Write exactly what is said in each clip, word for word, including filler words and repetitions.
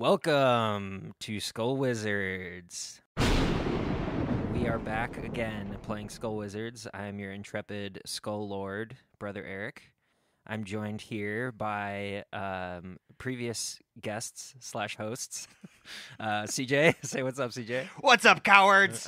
Welcome to Skull Wizards. We are back again playing Skull Wizards. I'm your intrepid Skull Lord, Brother Eric. I'm joined here by um, previous guests slash hosts. Uh, C J, say what's up, C J. What's up, cowards?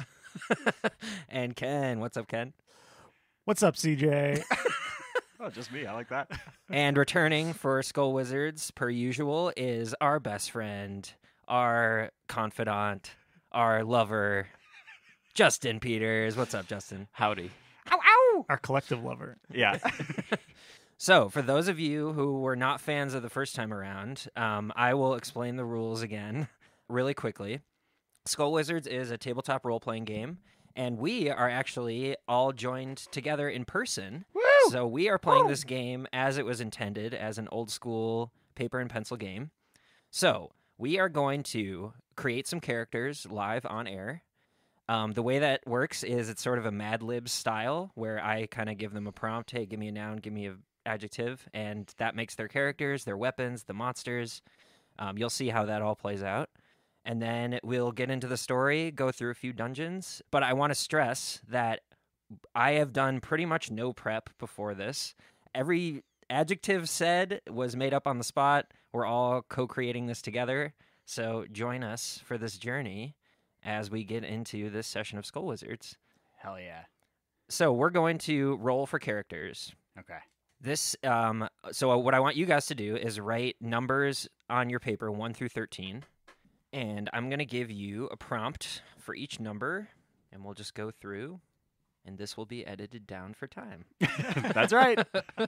And Ken, what's up, Ken? What's up, C J? Oh, just me. I like that. And returning for Skull Wizards, per usual, is our best friend, our confidant, our lover, Justin Peters. What's up, Justin? Howdy. Ow, ow! Our collective lover. Yeah. So, for those of you who were not fans of the first time around, um, I will explain the rules again really quickly. Skull Wizards is a tabletop role-playing game, and we are actually all joined together in person. Woo! So we are playing Woo! this game as it was intended, as an old-school paper and pencil game. So we are going to create some characters live on air. Um, the way that works is it's sort of a Mad Libs style, where I kind of give them a prompt. Hey, give me a noun, give me an adjective, and that makes their characters, their weapons, the monsters. Um, you'll see how that all plays out. And then we'll get into the story, go through a few dungeons. But I want to stress that I have done pretty much no prep before this. Every adjective said was made up on the spot. We're all co-creating this together. So join us for this journey as we get into this session of Skull Wizards. Hell yeah. So we're going to roll for characters. Okay. This, um, so what I want you guys to do is write numbers on your paper, one through thirteen. And I'm going to give you a prompt for each number, and we'll just go through, and this will be edited down for time. That's right.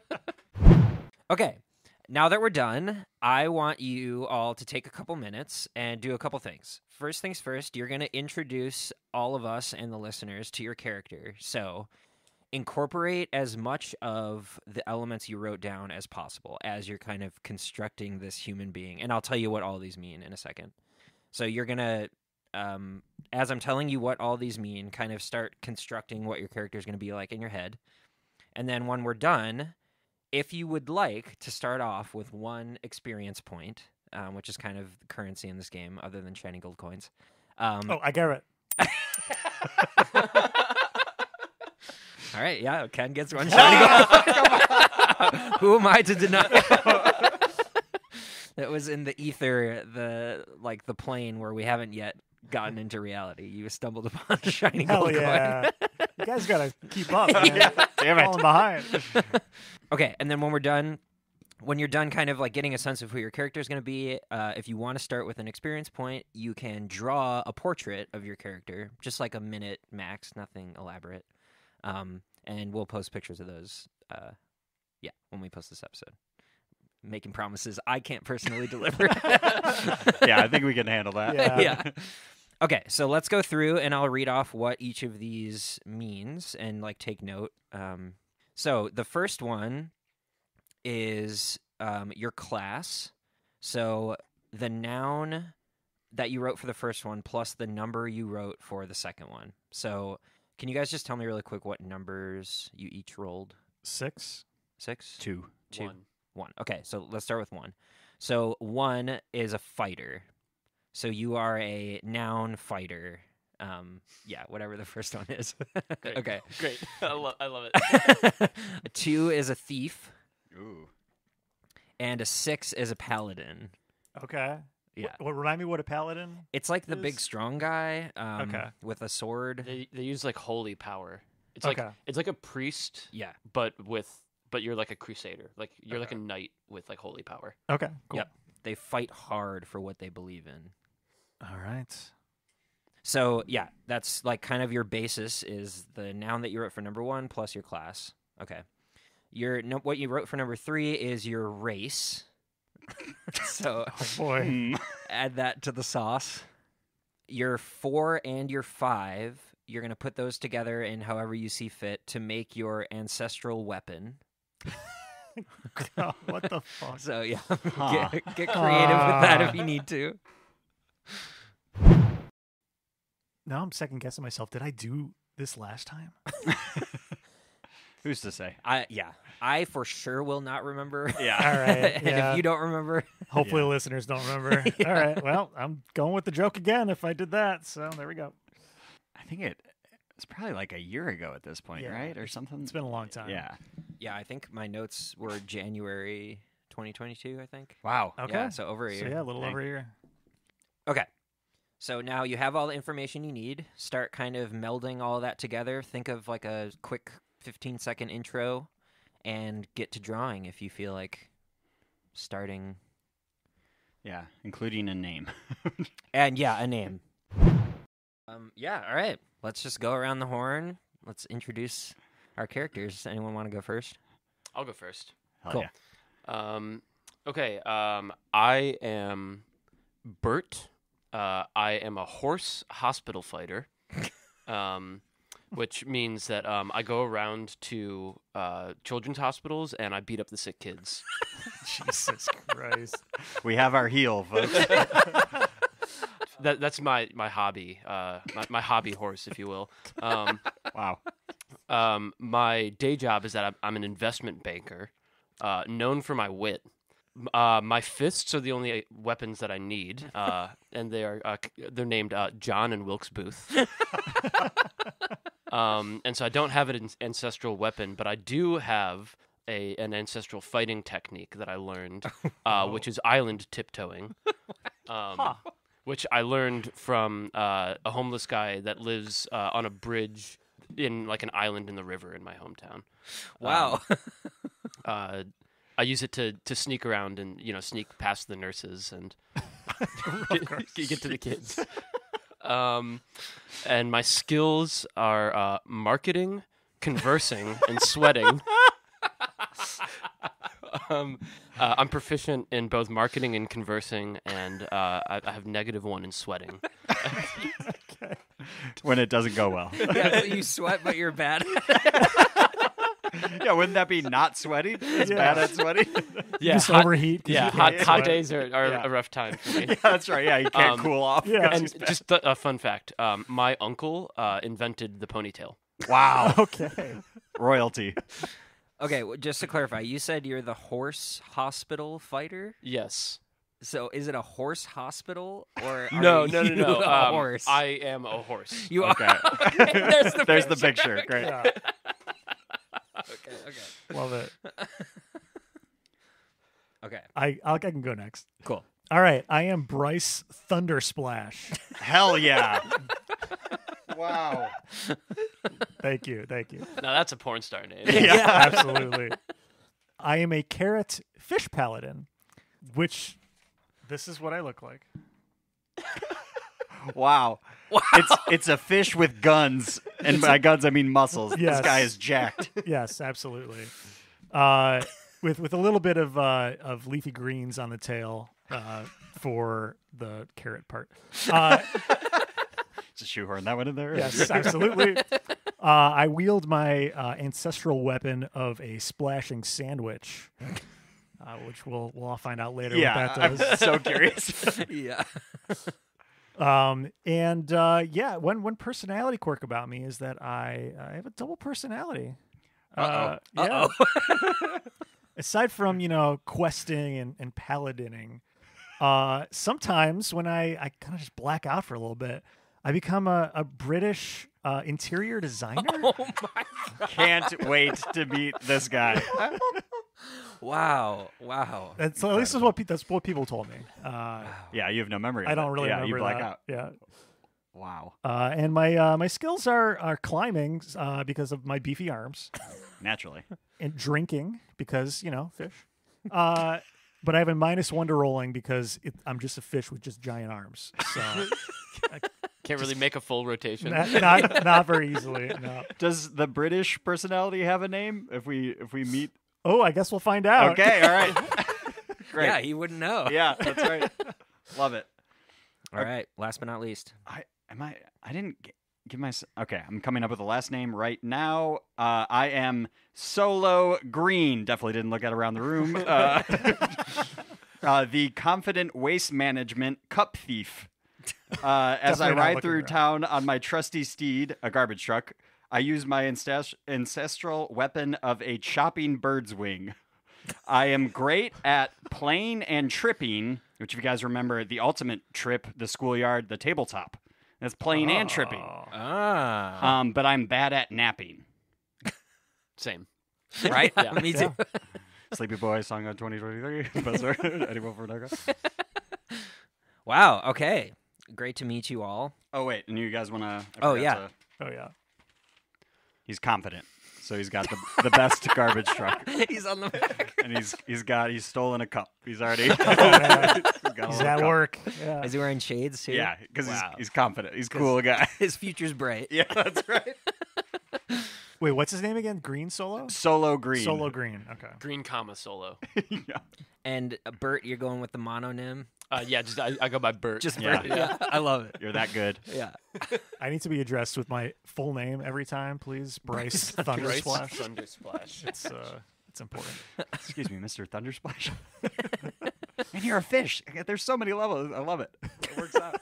Okay, now that we're done, I want you all to take a couple minutes and do a couple things. First things first, you're going to introduce all of us and the listeners to your character. So incorporate as much of the elements you wrote down as possible as you're kind of constructing this human being. And I'll tell you what all these mean in a second. So you're going to, um, as I'm telling you what all these mean, kind of start constructing what your character is going to be like in your head. And then when we're done, if you would like to start off with one experience point, um, which is kind of the currency in this game, other than shiny gold coins. Um, Oh, I get it. all right, yeah, Ken gets one shiny gold. Who am I to deny? That was in the ether, the like the plane where we haven't yet gotten into reality. You stumbled upon a shiny Hell gold yeah. coin. You guys got to keep up, man. Yeah, damn it. Falling behind. Okay, and then when we're done, when you're done kind of like getting a sense of who your character is going to be, uh, if you want to start with an experience point, you can draw a portrait of your character, just like a minute max, nothing elaborate. Um, and we'll post pictures of those, uh, yeah, when we post this episode. Making promises I can't personally deliver. Yeah, I think we can handle that. Yeah. Yeah. Okay, so let's go through and I'll read off what each of these means and like take note. Um, so the first one is um, your class. So the noun that you wrote for the first one plus the number you wrote for the second one. So can you guys just tell me really quick what numbers you each rolled? Six. Six? Two. Two. One. One. Okay, so let's start with one. So one is a fighter. So you are a noun fighter. Um, yeah, whatever the first one is. Great. Okay. Great. I, lo- I love it. Two is a thief. Ooh. And a six is a paladin. Okay. Yeah. What, what, remind me what a paladin It's like the is? big strong guy um, Okay. with a sword. They they use like holy power. It's Okay. like it's like a priest, Yeah. but with but you're like a crusader. Like you're like Okay. a knight with like holy power. Okay, cool. Yep. They fight hard for what they believe in. All right. So, yeah, that's like kind of your basis is the noun that you wrote for number one plus your class. Okay. Your no, what you wrote for number three is your race. So Oh, boy. Mm. add that to the sauce. Your four and your five, you're going to put those together in however you see fit to make your ancestral weapon. Oh, what the fuck? So, yeah, Huh. get, get creative with that if you need to. Now I'm second guessing myself. Did I do this last time? Who's to say? I yeah, I for sure will not remember. Yeah. All right. And Yeah. if you don't remember, Hopefully, Yeah. listeners don't remember. All right. Well, I'm going with the joke again if I did that. So there we go. I think it it's probably like a year ago at this point, Yeah, right? Or something. It's been a long time. Yeah. yeah, I think my notes were January twenty twenty-two. I think. Wow. Okay. Yeah, so over a So year. yeah, a little Dang. over a year. Okay. So now you have all the information you need. Start kind of melding all that together. Think of like a quick fifteen second intro and get to drawing if you feel like starting. Yeah, including a name. And yeah, a name. Um yeah, all right. Let's just go around the horn. Let's introduce our characters. Anyone want to go first? I'll go first. Hell Cool. yeah. Um, okay. Um, I am Bert. Uh, I am a horse hospital fighter, um, which means that um, I go around to uh, children's hospitals and I beat up the sick kids. Jesus Christ. We have our heel, folks. That that's my my hobby, uh, my, my hobby horse, if you will. Um, Wow. um, my day job is that I'm, I'm an investment banker, uh, known for my wit. Uh, my fists are the only weapons that I need, uh, and they are uh, c- they're named uh, John and Wilkes Booth. um, and so I don't have an ancestral weapon, but I do have a an ancestral fighting technique that I learned, uh, which is island tiptoeing. Um, Which I learned from uh, a homeless guy that lives uh, on a bridge in like an island in the river in my hometown. Wow. Uh, I use it to, to sneak around and you know sneak past the nurses and get, get to the kids. Um, and my skills are uh, marketing, conversing, and sweating. um, uh, I'm proficient in both marketing and conversing, and uh, I, I have negative one in sweating. When it doesn't go well. Yeah, so you sweat, but you're bad. Yeah, wouldn't that be not sweaty? It's Yeah. bad at sweating. Yeah, Just hot, overheat. 'cause yeah, you hot, can't hot sweat. days are, are Yeah. a rough time for me. Yeah, that's right. Yeah, you can't Um, cool off. yeah. because And it's bad. just a, a fun fact: um, my uncle uh, invented the ponytail. Wow. Okay. Royalty. Okay, well, just to clarify, you said you're the horse hospital fighter. Yes. So is it a horse hospital or are No, no, no, you no. a Um, horse? I am a horse. You Okay. are. Okay, there's the There's the picture. picture. Great. Yeah. Okay, okay, Love it. okay. I I'll, I can go next. Cool. All right. I am Bryce Thundersplash. Hell yeah. Wow. Thank you. Thank you. Now that's a porn star name. Yeah, absolutely. I am a carrot fish paladin, which this is what I look like. Wow. It's it's a fish with guns, and by guns I mean muscles. Yes. This guy is jacked. Yes, absolutely. Uh, with with a little bit of uh, of leafy greens on the tail uh, for the carrot part. Uh, Just shoehorn that one in there. yes, absolutely. Uh, I wield my uh, ancestral weapon of a splashing sandwich, uh, which we'll we'll all find out later Yeah. what that I'm does. so curious. Yeah. Um, and uh, yeah, one one personality quirk about me is that I I have a double personality. Uh, yeah. Uh-oh. Aside from you know questing and, and paladining, uh, sometimes when I, I kind of just black out for a little bit, I become a, a British uh, interior designer. Oh my god. Can't wait to meet this guy. Wow. Wow. And so at least that's what, pe- that's what people told me. Uh, Yeah, you have no memory. Of I don't it. really yeah, remember you black that. out. Yeah. Wow. Uh, and my uh, my skills are are climbing uh, because of my beefy arms, Naturally. and drinking because you know fish. Uh, but I have a minus one to rolling because it, I'm just a fish with just giant arms. So Can't really make a full rotation. not, not not very easily. No. Does the British personality have a name? If we if we meet. Oh, I guess we'll find out. Okay. All right. Great. Yeah, he wouldn't know. Yeah, that's right. Love it. All right. Last but not least. I am I. I didn't g- give my. Okay, I'm coming up with the last name right now. Uh, I am Solo Green. Definitely didn't look at around the room. Uh, uh, the confident waste management cup thief. Uh, as I Definitely not ride looking through around. town on my trusty steed, a garbage truck, I use my ancest- ancestral weapon of a chopping bird's wing. I am great at playing and tripping, which if you guys remember, the ultimate trip, the schoolyard, the tabletop. That's playing and tripping. Ah. Um, but I'm bad at napping. Same. Right? Yeah. Me too. Sleepy Boy, song on twenty twenty-three. Buzzer. Anyone for Naga? Wow. Okay. Great to meet you all. Oh, wait. And you guys want to... Oh, yeah. To, Oh yeah. he's confident. So he's got the, the best garbage truck. He's on the back. And he's he's got... He's stolen a cup. He's already... Oh, yeah. he's got a He's little at cup. work. Yeah. Is he wearing shades too? Yeah, because Wow. he's, he's confident. He's a cool guy. His future's bright. Yeah, that's right. Wait, what's his name again? Green Solo? Solo Green. Solo Green. Okay. Green comma solo. Yeah. And uh, Bert, you're going with the mononym. Uh, yeah, just I, I go by Bert. Just Yeah. Bert. Yeah. I love it. You're that good. Yeah. I need to be addressed with my full name every time, please. Bryce Thundersplash. Thundersplash. It's uh, it's important. Excuse me, Mister Thundersplash. And you're a fish. There's so many levels. I love it. It works out.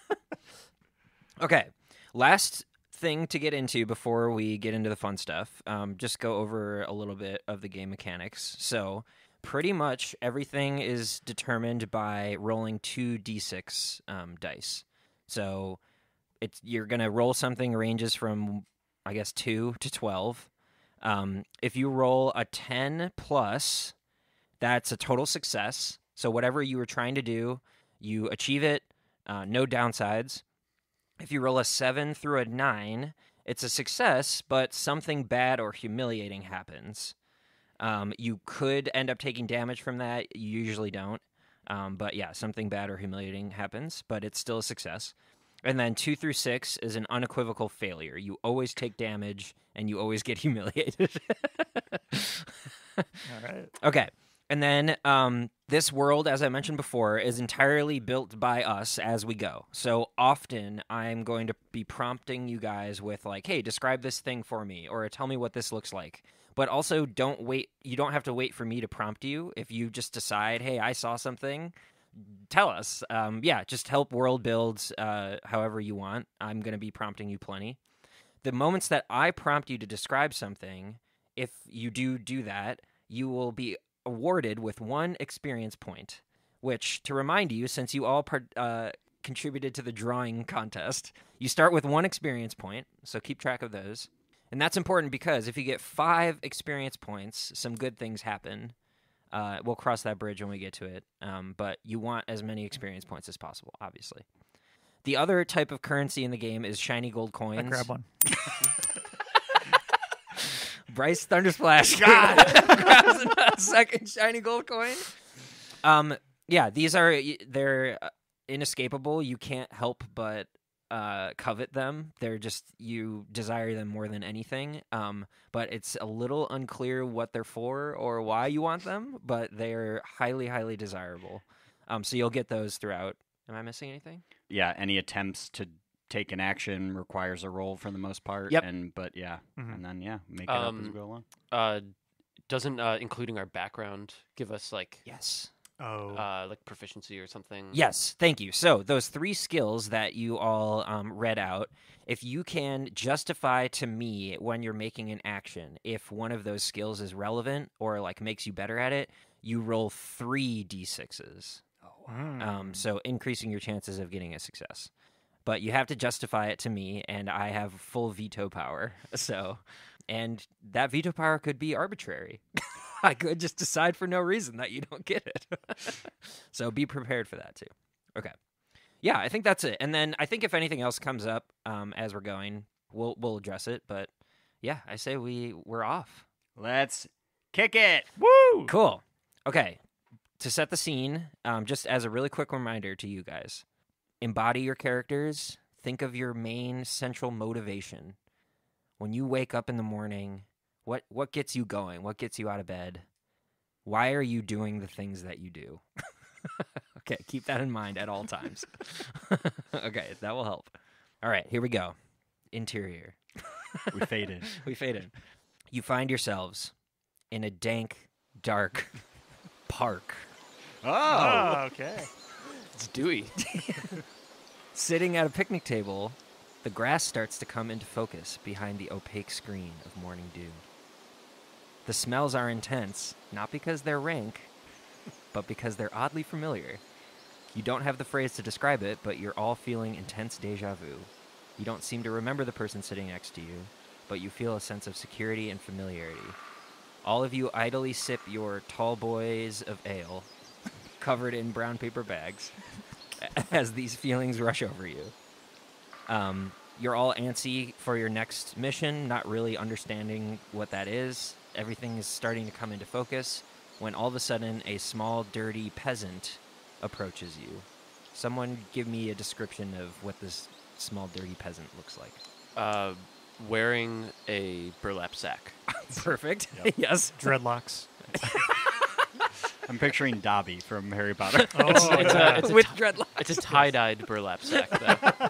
Okay. Last thing to get into before we get into the fun stuff. Um, just go over a little bit of the game mechanics. So pretty much everything is determined by rolling two d six um, dice. So it's you're going to roll something ranges from, I guess, two to twelve. Um, if you roll a ten plus, that's a total success. So whatever you were trying to do, you achieve it, uh, no downsides. If you roll a seven through a nine, it's a success, but something bad or humiliating happens. Um, you could end up taking damage from that. You usually don't. Um, but yeah, something bad or humiliating happens, but it's still a success. And then two through six is an unequivocal failure. You always take damage, and you always get humiliated. All right. Okay. And then um, this world, as I mentioned before, is entirely built by us as we go. So often I'm going to be prompting you guys with like, hey, describe this thing for me, or tell me what this looks like. But also don't wait. You don't have to wait for me to prompt you. If you just decide, hey, I saw something, tell us. Um, yeah, just help world build uh, however you want. I'm going to be prompting you plenty. The moments that I prompt you to describe something, if you do do that, you will be awarded with one experience point, which, to remind you, since you all part, uh, contributed to the drawing contest, you start with one experience point, so keep track of those. And that's important because if you get five experience points, some good things happen. Uh, we'll cross that bridge when we get to it, um, but you want as many experience points as possible, obviously. The other type of currency in the game is shiny gold coins. I grab one. Bryce Thundersplash grabs a second shiny gold coin. Um, yeah, these are they're inescapable. You can't help but uh, covet them. They're just you desire them more than anything. Um, but it's a little unclear what they're for or why you want them. But they're highly, highly desirable. Um, so you'll get those throughout. Am I missing anything? Yeah, any attempts to take an action requires a roll for the most part. Yep. And but yeah, Mhm. and then yeah, make it up as Um, we go along. Uh, doesn't uh, including our background give us like Yes. Oh. uh, like proficiency or something? Yes, thank you. So those three skills that you all um, read out, if you can justify to me when you're making an action, if one of those skills is relevant or like makes you better at it, you roll three d sixes. Mm. Um, so increasing your chances of getting a success. But you have to justify it to me, and I have full veto power. So, and that veto power could be arbitrary. I could just decide for no reason that you don't get it. So be prepared for that too. Okay. Yeah, I think that's it. And then I think if anything else comes up um, as we're going, we'll we'll address it. But yeah, I say we we're off. Let's kick it. Woo! Cool. Okay. To set the scene, um, just as a really quick reminder to you guys, embody your characters. Think of your main central motivation. When you wake up in the morning, what what gets you going? What gets you out of bed? Why are you doing the things that you do? Okay, keep that in mind at all times. Okay, that will help. All right, here we go. Interior. We faded. We fade in. You find yourselves in a dank, dark park. Oh, Oh, okay. It's dewy. Sitting at a picnic table The grass starts to come into focus behind the opaque screen of morning dew. The smells are intense, not because they're rank, but because they're oddly familiar. You don't have the phrase to describe it, but you're all feeling intense deja vu. You don't seem to remember the person sitting next to you, but you feel a sense of security and familiarity. All of you idly sip your tall boys of ale, covered in brown paper bags, as these feelings rush over you. Um, you're all antsy for your next mission, not really understanding what that is. Everything is starting to come into focus when all of a sudden a small, dirty peasant approaches you. Someone give me a description of what this small, dirty peasant looks like. Uh, wearing a burlap sack. Perfect. Yep. Yes. Dreadlocks. I'm picturing Dobby from Harry Potter. Oh, It's, it's yeah. a, it's a With ti- dreadlocks. It's a tie-dyed burlap sack. Though.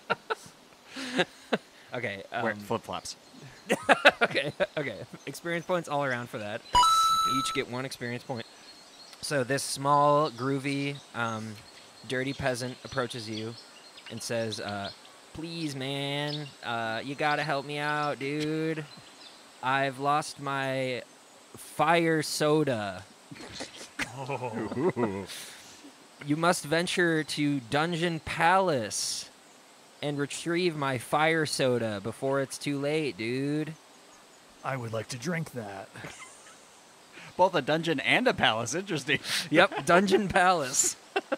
Okay. Wear Um, flip-flops. okay. Okay. Experience points all around for that. You each get one experience point. So this small, groovy, um, dirty peasant approaches you and says, uh, please, man, uh, you gotta help me out, dude. I've lost my fire soda. Oh. Ooh. You must venture to Dungeon Palace and retrieve my fire soda before it's too late, dude. I would like to drink that. Both a dungeon and a palace. Interesting. Yep, Dungeon Palace.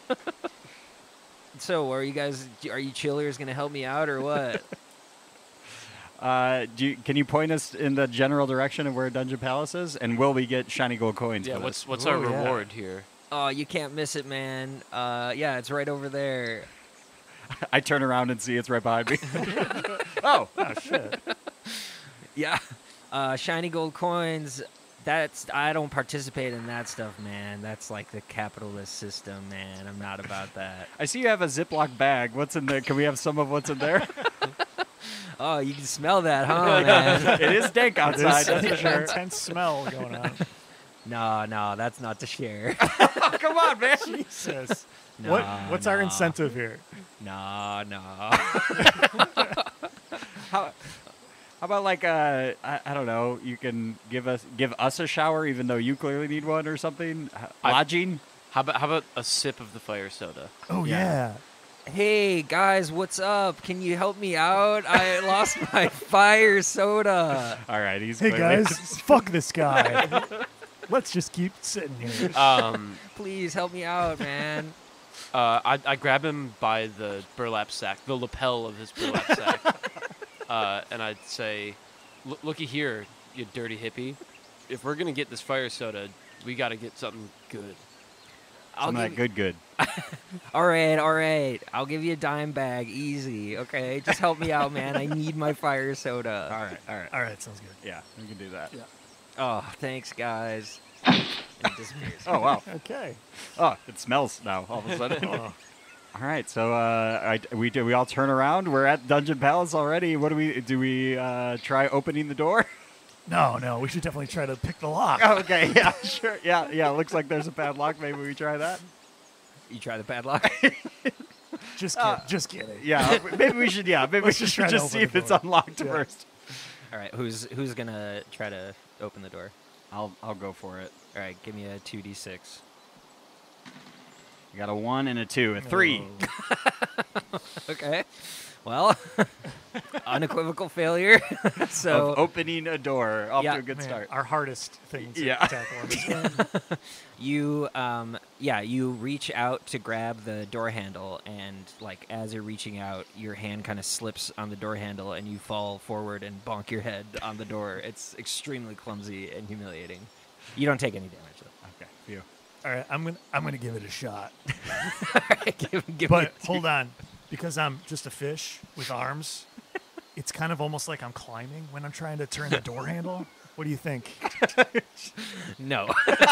So, are you guys, are you chillers going to help me out or what? Uh, do you, can you point us in the general direction of where Dungeon Palace is? And will we get shiny gold coins Yeah. for What's this? what's Ooh, our yeah. reward here? Oh, you can't miss it, man. Uh, yeah, it's right over there. I turn around and see it's right behind me. Oh, Oh, shit. Yeah. Uh, shiny gold coins. That's I don't participate in that stuff, man. That's like the capitalist system, man. I'm not about that. I see you have a Ziploc bag. What's in there? Can we have some of what's in there? Oh, you can smell that, huh, man? It is dank outside, that's for There's sure. an intense smell going on. No, no, that's not to share. Oh, come on, man. Jesus. No, what, what's our no. incentive here? No, no. How, how about like uh, I, I don't know. You can give us give us a shower, even though you clearly need one or something. H- I- Lodging. How about how about a sip of the fire soda? Oh, Yeah. yeah. Hey, guys, what's up? Can you help me out? I lost my fire soda. All right, he's Hey, clearly- guys, fuck this guy. Let's just keep sitting here. Um, Please help me out, man. uh, I I grab him by the burlap sack, the lapel of his burlap sack, uh, and I'd say, "Look- "Looky here, you dirty hippie. If we're gonna get this fire soda, we got to get something good." I'll Some of that give, good, good. all right, all right. I'll give you a dime bag, easy. Okay, just help me out, man. I need my fire soda. All right, all right. All right, sounds good. Yeah, we can do that. Yeah. Oh, thanks, guys. And it disappears. Oh wow. Okay. Oh, it smells now all of a sudden. Oh. All right, so uh, I, we do we all turn around. We're at Dungeon Palace already. What do we do? We uh, try opening the door. No, no, we should definitely try to pick the lock. Okay, yeah, sure, yeah, yeah. Looks like there's a padlock. Maybe we try that. You try the padlock? Just kidding. just kidding. Yeah, maybe we should. Yeah, maybe we Let's should just try to just open see the if it's door. unlocked Yeah. first. All right, who's who's gonna try to open the door? I'll I'll go for it. All right, give me a two d six. I got a one and a two, a three. Oh. Okay. Well, unequivocal failure. so Of opening a door. Off Yeah. to a good Man, start. our hardest thing to Yeah. tackle on this game. you, um, yeah, you reach out to grab the door handle, and like as you're reaching out, your hand kind of slips on the door handle, and you fall forward and bonk your head on the door. It's extremely clumsy and humiliating. You don't take any damage though. Okay, phew. All right, I'm gonna I'm gonna give it a shot. give, give But me a hold on, because I'm just a fish with arms. It's kind of almost like I'm climbing when I'm trying to turn the door handle. What do you think? no.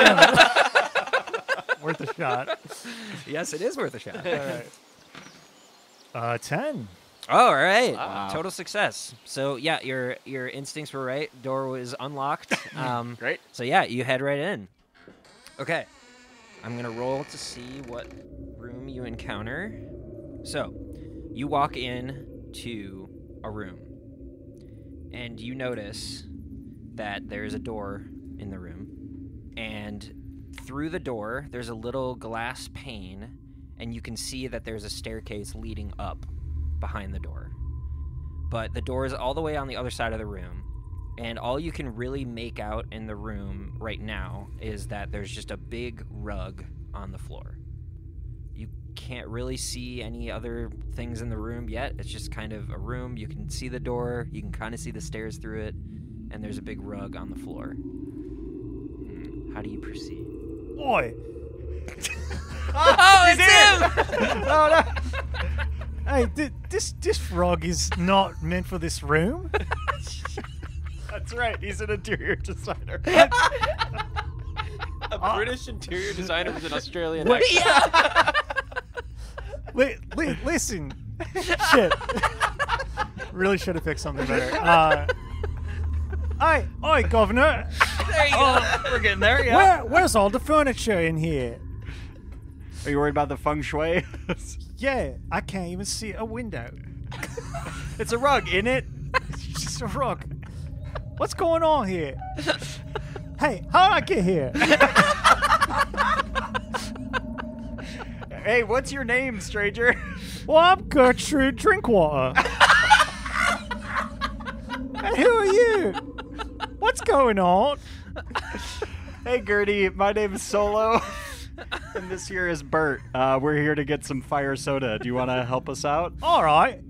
Worth a shot. Yes, it is worth a shot. All right. Uh, ten. All right, Wow. total success. So yeah, your your instincts were right. Door was unlocked. Um, Great. So yeah, you head right in. Okay, I'm gonna roll to see what room you encounter. So, you walk in to a room. And you notice that there is a door in the room. And through the door, there's a little glass pane, and you can see that there's a staircase leading up behind the door. But the door is all the way on the other side of the room, and all you can really make out in the room right now is that there's just a big rug on the floor. You can't really see any other things in the room yet. It's just kind of a room. You can see the door, you can kind of see the stairs through it, and there's a big rug on the floor. Hmm. How do you proceed? Oi! Oh, it's him! Oh, no. Hey, th- this this rug is not meant for this room. That's right. He's an interior designer. A British interior designer with an Australian What? accent. li- li- listen, shit. Really should have picked something better. Uh, Oi, oi, governor. There you Oh, we're getting there, yeah. Where, where's all the furniture in here? Are you worried about the feng shui? Yeah, I can't even see a window. It's a rug, isn't it? It's just a rug. What's going on here? Hey, how'd I get here? Hey, what's your name, stranger? Well, I'm Gertrude Drinkwater. And who are you? What's going on? Hey, Gertie. My name is Solo. And this here is Bert. Uh, we're here to get some fire soda. Do you want to help us out? All right.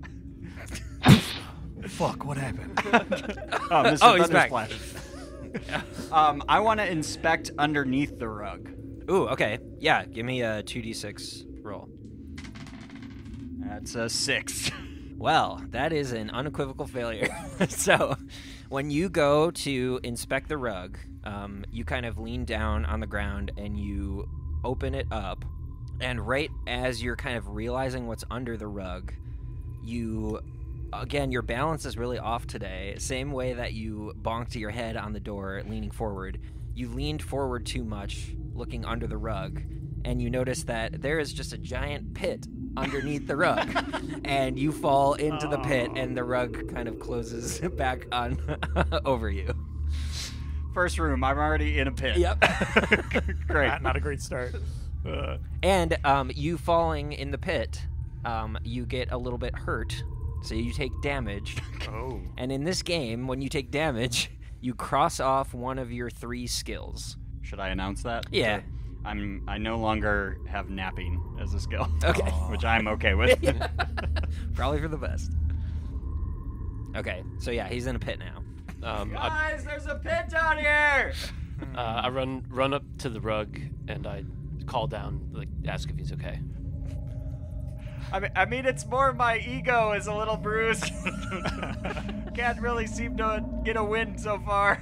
Fuck, what happened? Oh, Mister Oh, he's back. Thundersplash. um, I want to inspect underneath the rug. Ooh, okay. Yeah, give me a two d six roll. That's a six. Well, that is an unequivocal failure. So, when you go to inspect the rug, um, you kind of lean down on the ground and you open it up. And right as you're kind of realizing what's under the rug, you, again, your balance is really off today. Same way that you bonked your head on the door, leaning forward. You leaned forward too much, looking under the rug, and you notice that there is just a giant pit underneath the rug, and you fall into the pit, and the rug kind of closes back on over you. First room. I'm already in a pit. Yep. Great. Not, not a great start. Uh, And um, you falling in the pit, um, you get a little bit hurt, so you take damage. oh. And in this game, when you take damage, you cross off one of your three skills. Should I announce that? Yeah. I'm. I no longer have napping as a skill. Okay. Which I'm okay with. Probably for the best. Okay, so yeah, he's in a pit now. Um, I, Guys, there's a pit down here. uh, I run run up to the rug and I call down, like, ask if he's okay. I mean, I mean, it's more my ego is a little bruised. Can't really seem to get a win so far.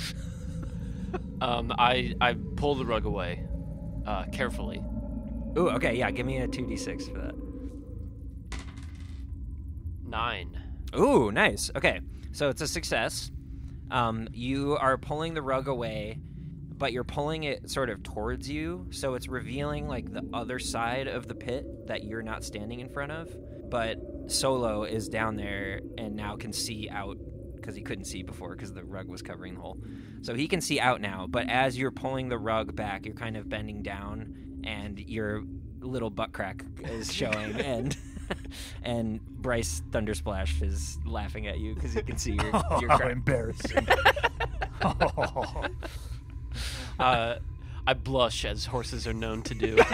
Um, I I pull the rug away, uh, carefully. Ooh, okay, yeah, give me a two d six for that. Nine. Ooh, nice. Okay, so it's a success. Um, you are pulling the rug away, but you're pulling it sort of towards you, so it's revealing like the other side of the pit that you're not standing in front of. But Solo is down there and now can see out, because he couldn't see before because the rug was covering the hole. So he can see out now, but as you're pulling the rug back, you're kind of bending down, and your little butt crack is showing, and and Bryce Thundersplash is laughing at you because he can see your, your How crack. embarrassing. oh. Uh, I blush, as horses are known to do.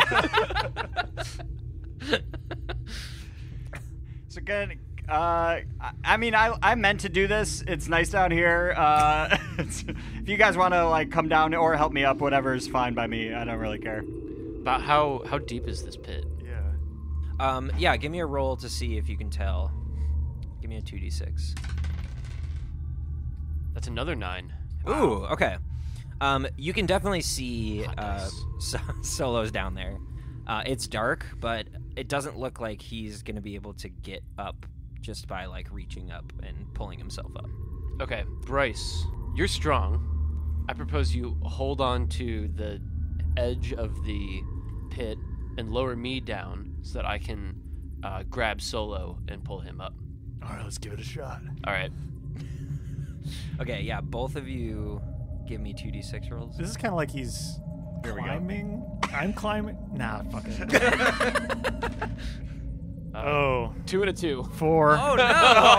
So good. Uh, I- I mean, I I meant to do this. It's nice down here. Uh, it's, if you guys want to like come down or help me up, whatever is fine by me. I don't really care. About how how deep is this pit? Yeah. Um, yeah, give me a roll to see if you can tell. Give me a two d six. That's another nine. Ooh, okay. Um, you can definitely see Hot uh, dice. so- Solo's down there. Uh, it's dark, but it doesn't look like he's going to be able to get up just by like reaching up and pulling himself up. Okay, Bryce, you're strong. I propose you hold on to the edge of the pit and lower me down so that I can uh, grab Solo and pull him up. All right, let's give it a shot. All right. Okay, yeah, both of you give me two d six rolls. This is kind of like he's Here we go. climbing. I'm climbing. Nah, fuck it. Uh, oh, Two and a two. four. Oh no!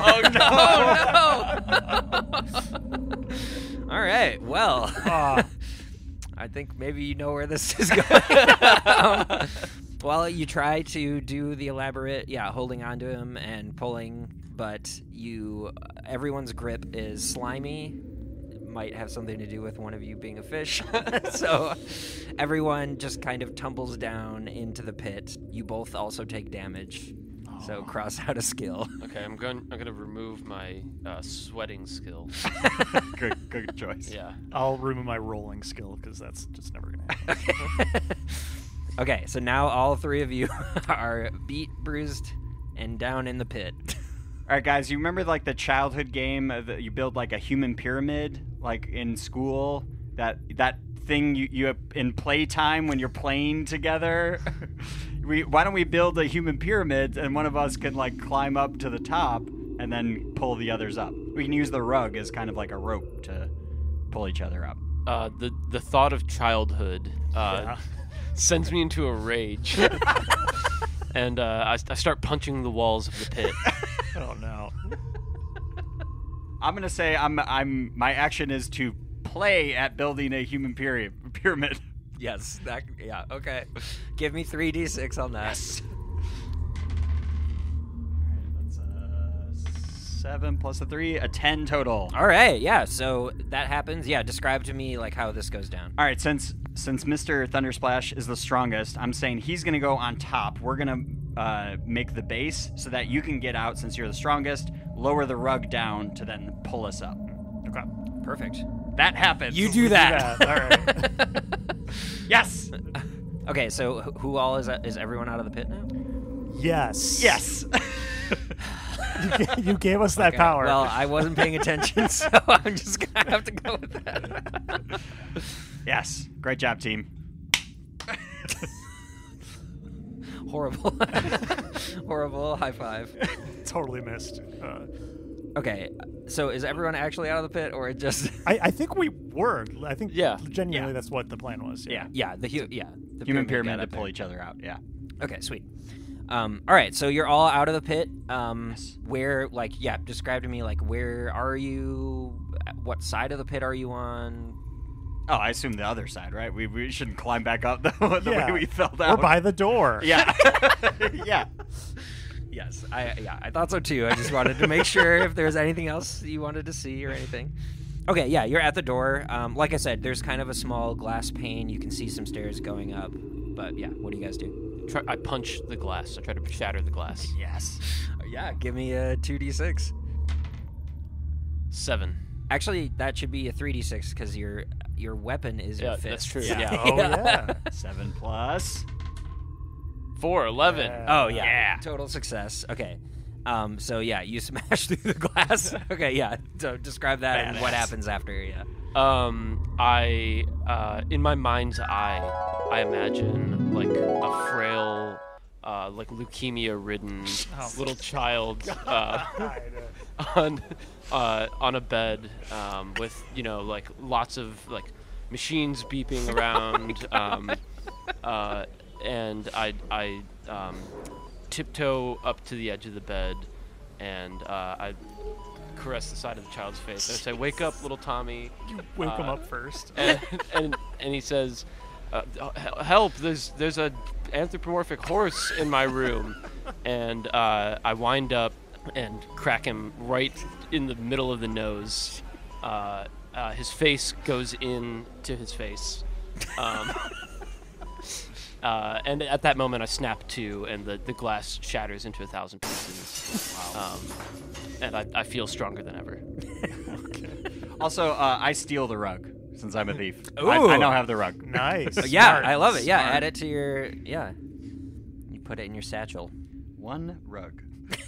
Oh no! All right. Well, Ah. I think maybe you know where this is going. um, well, you try to do the elaborate, yeah, holding onto him and pulling, but you, everyone's grip is slimy. It might have something to do with one of you being a fish. So everyone just kind of tumbles down into the pit. You both also take damage. So cross out a skill. Okay, I'm going. I'm gonna remove my uh, sweating skill. good, good choice. Yeah. I'll remove my rolling skill because that's just never gonna happen. Okay, so now all three of you are beat, bruised, and down in the pit. All right, guys, you remember like the childhood game that you build like a human pyramid, like in school? That that thing you you have in playtime when you're playing together. we why don't we build a human pyramid and one of us can like climb up to the top and then pull the others up. We can use the rug as kind of like a rope to pull each other up. Uh, the the thought of childhood uh, Yeah. sends me into a rage, and uh, I, I start punching the walls of the pit. Oh no. I'm gonna say I'm I'm my action is to play at building a human pyra- pyramid. Yes, that, yeah, okay. Give me three d six on that. Yes. That's a seven plus a three, a ten total. All right, yeah, so that happens. Yeah, describe to me, like, how this goes down. All right, since since Mister Thundersplash is the strongest, I'm saying he's gonna go on top. We're gonna uh, make the base so that you can get out since you're the strongest. Lower the rug down to then pull us up. Okay. Perfect. That happens. You We do do that. that. All right. Yes. Okay, so wh- who all is is everyone out of the pit now? Yes. Yes. You ga- you gave us that Okay, power. Well, I wasn't paying attention, so I'm just gonna have to go with that. Yes. Great job, team. Horrible. Horrible. High five. totally missed. Uh, Okay, so is everyone actually out of the pit, or it just? I, I think we were. I think Yeah. genuinely Yeah. that's what the plan was. Yeah. Yeah, the hu- yeah the Human pyramid got to up pull there. each other out. Yeah. Okay, sweet. Um, all right, so you're all out of the pit. Um, Yes. Where, like, yeah, describe to me, like, where are you? What side of the pit are you on? Oh, I assume the other side, right? We we shouldn't climb back up the, the Yeah. way we fell We're down. by the door. Yeah. Yeah. Yes, I yeah, I thought so too. I just wanted to make sure if there's anything else you wanted to see or anything. Okay, yeah, you're at the door. Um, like I said, there's kind of a small glass pane. You can see some stairs going up. But yeah, what do you guys do? Try, I punch the glass. I try to shatter the glass. Yes. Yeah, give me a two d six. Seven. Actually, that should be a three d six because your your weapon is your Yeah, fist. that's true. Yeah. Yeah. Oh yeah. Seven plus. Four. Eleven. Yeah. Oh yeah. Yeah. Total success. Okay. Um. So yeah, you smash through the glass. Okay. Yeah. So describe that and what Badass. happens after. Yeah. Um, I, uh, in my mind's eye, I imagine like a frail, uh, like leukemia-ridden Oh, little child uh, God. on, uh, on a bed um, with you know like lots of like machines beeping around, um, uh, and I I um, tiptoe up to the edge of the bed, and uh, I caress the side of the child's face. And I say, "Wake up, little Tommy." Wake him Uh, up first. and, and and he says, uh, "H- "Help! There's there's a anthropomorphic horse in my room," and uh, I wind up and crack him right in the middle of the nose. Uh, uh, his face goes in to his face, um, uh, and at that moment I snap to, and the, the glass shatters into a thousand pieces. Um, and I, I feel stronger than ever. Also, uh, I steal the rug since I'm a thief. I, Ooh. I now have the rug. Nice. Oh, yeah, Smart. I love it. Yeah, Smart. add it to your yeah. You put it in your satchel, One rug.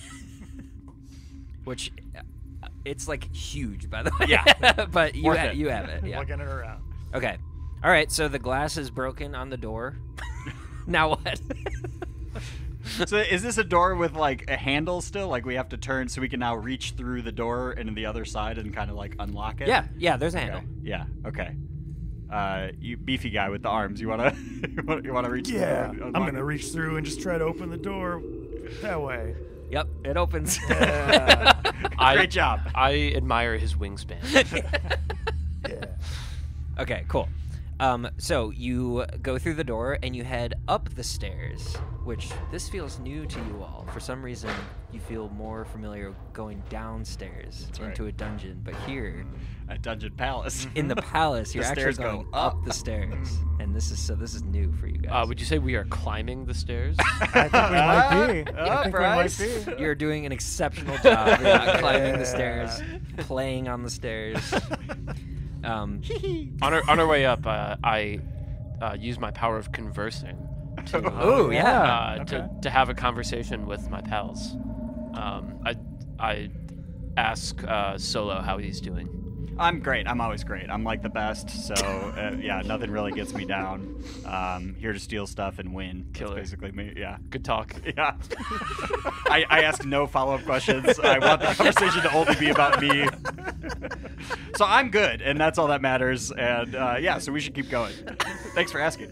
which uh, it's like huge, by the way. Yeah. but you Worth ha- it. you have it. Yeah. Looking it around. Okay. All right. So the glass is broken on the door. Now what? So is this a door with like a handle still? Like we have to turn so we can now reach through the door and the other side and kind of like unlock it? Yeah, yeah. There's a Okay. handle. Yeah. Okay. Uh, you beefy guy with the arms. You wanna you wanna, you wanna reach? Yeah, through and I'm unlock gonna it? reach through and just try to open the door that way. Yep, it opens. I, Great job. I admire his wingspan. Yeah. Okay, cool. Um, so you go through the door and you head up the stairs, which this feels new to you all. For some reason, you feel more familiar going downstairs That's into right. a dungeon. But here, A dungeon palace. in the palace, you're The actually stairs go going up. up the stairs, and this is so. This is new for you guys. Uh, would you say we are climbing the stairs? I think we might be. Ah, I think Bryce. we might be. You're doing an exceptional job. You're not climbing the stairs, playing on the stairs. Um, on our on our way up, uh, I uh, use my power of conversing to Oh, yeah. uh, Okay. to to have a conversation with my pals. Um, I I ask uh, Solo how he's doing. I'm great. I'm always great. I'm like the best. So uh, yeah, nothing really gets me down. Um, here to steal stuff and win. Killer. That's basically me. Yeah. Good talk. Yeah. I, I ask no follow-up questions. I want the conversation to only be about me. So I'm good, and that's all that matters. And uh, yeah, so we should keep going. Thanks for asking.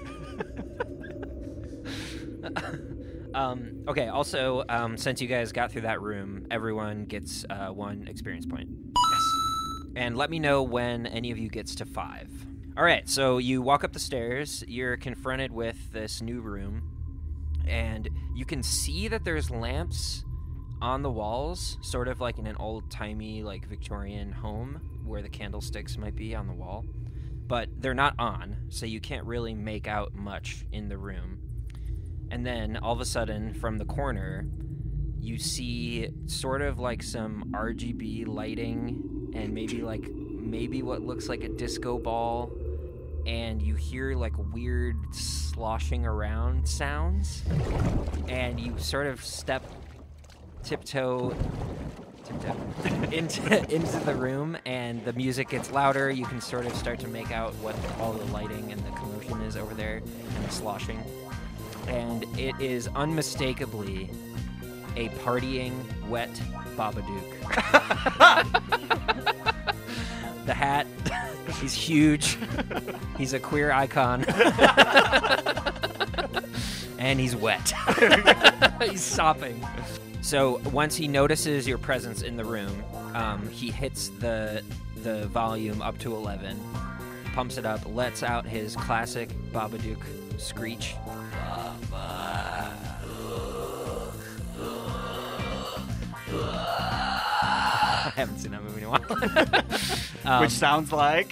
um, okay. Also, um, since you guys got through that room, everyone gets uh, one experience point. Yes. And let me know when any of you gets to five. All right, so you walk up the stairs. You're confronted with this new room, and you can see that there's lamps on the walls, sort of like in an old-timey, like Victorian home, where the candlesticks might be on the wall. But they're not on, so you can't really make out much in the room. And then, all of a sudden, from the corner, you see sort of like some R G B lighting and maybe like maybe what looks like a disco ball, and you hear like weird sloshing around sounds, and you sort of step tiptoe tiptoe into into the room, and the music gets louder. You can sort of start to make out what all the lighting and the commotion is over there and the sloshing, and it is unmistakably a partying wet Babadook. The hat, he's huge. He's a queer icon. And he's wet. He's sopping. So once he notices your presence in the room, um, he hits the the volume up to eleven, pumps it up, lets out his classic Babadook screech. I haven't seen that movie in a while. Um, Which sounds like.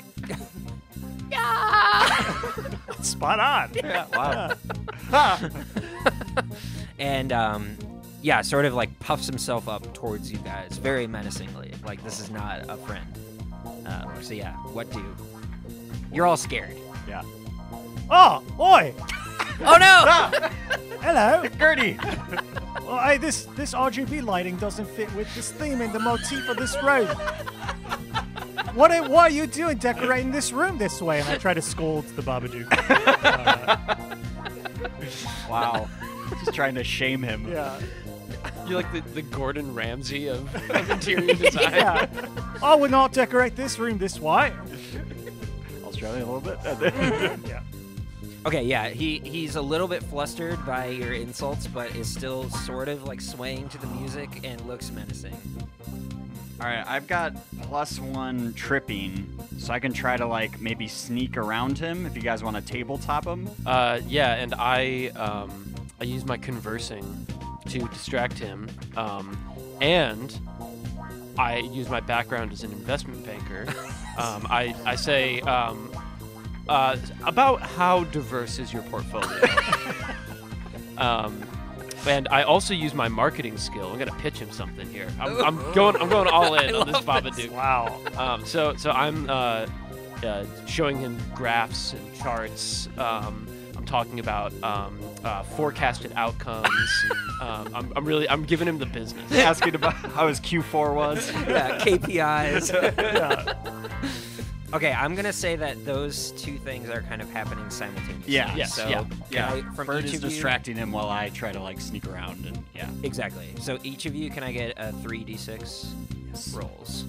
Spot on. Yeah, wow. and um, yeah, sort of like puffs himself up towards you guys, very menacingly. Like this is not a friend. Um, so yeah, what do? You're all scared. Yeah. Oh, oi! Oh no! Ah, Hello. Gertie! Well, hey, this this R G B lighting doesn't fit with this theme and the motif of this room. What are, what are you doing decorating this room this way? And I try to scold the Babadook. Uh, Wow. Just trying to shame him. yeah. You're like the, the Gordon Ramsay of, of interior design. Yeah. Oh, we'll not decorate this room this way. Australian a little bit. Yeah. Okay, yeah, he he's a little bit flustered by your insults, but is still sort of like swaying to the music and looks menacing. All right, I've got plus one tripping, so I can try to like maybe sneak around him if you guys want to tabletop him. Uh, yeah, and I um, I use my conversing to distract him, um, and I use my background as an investment banker. um, I I say um, uh, about how diverse is your portfolio. um, and I also use my marketing skill. I'm gonna pitch him something here. I'm, I'm going I'm going all in on this Babadook. Wow. Um, so, so I'm uh, uh, showing him graphs and charts. Um, I'm talking about um, uh, forecasted outcomes. um, I'm, I'm really, I'm giving him the business. Asking about how his Q four was. Yeah, K P Is. Yeah. Okay, I'm gonna say that those two things are kind of happening simultaneously. Yeah. Yes, So, yeah. can Yeah. I- from Bird each is of distracting him while I try to like sneak around and yeah. you, exactly. So each of you, can I get a three d six Yes. rolls?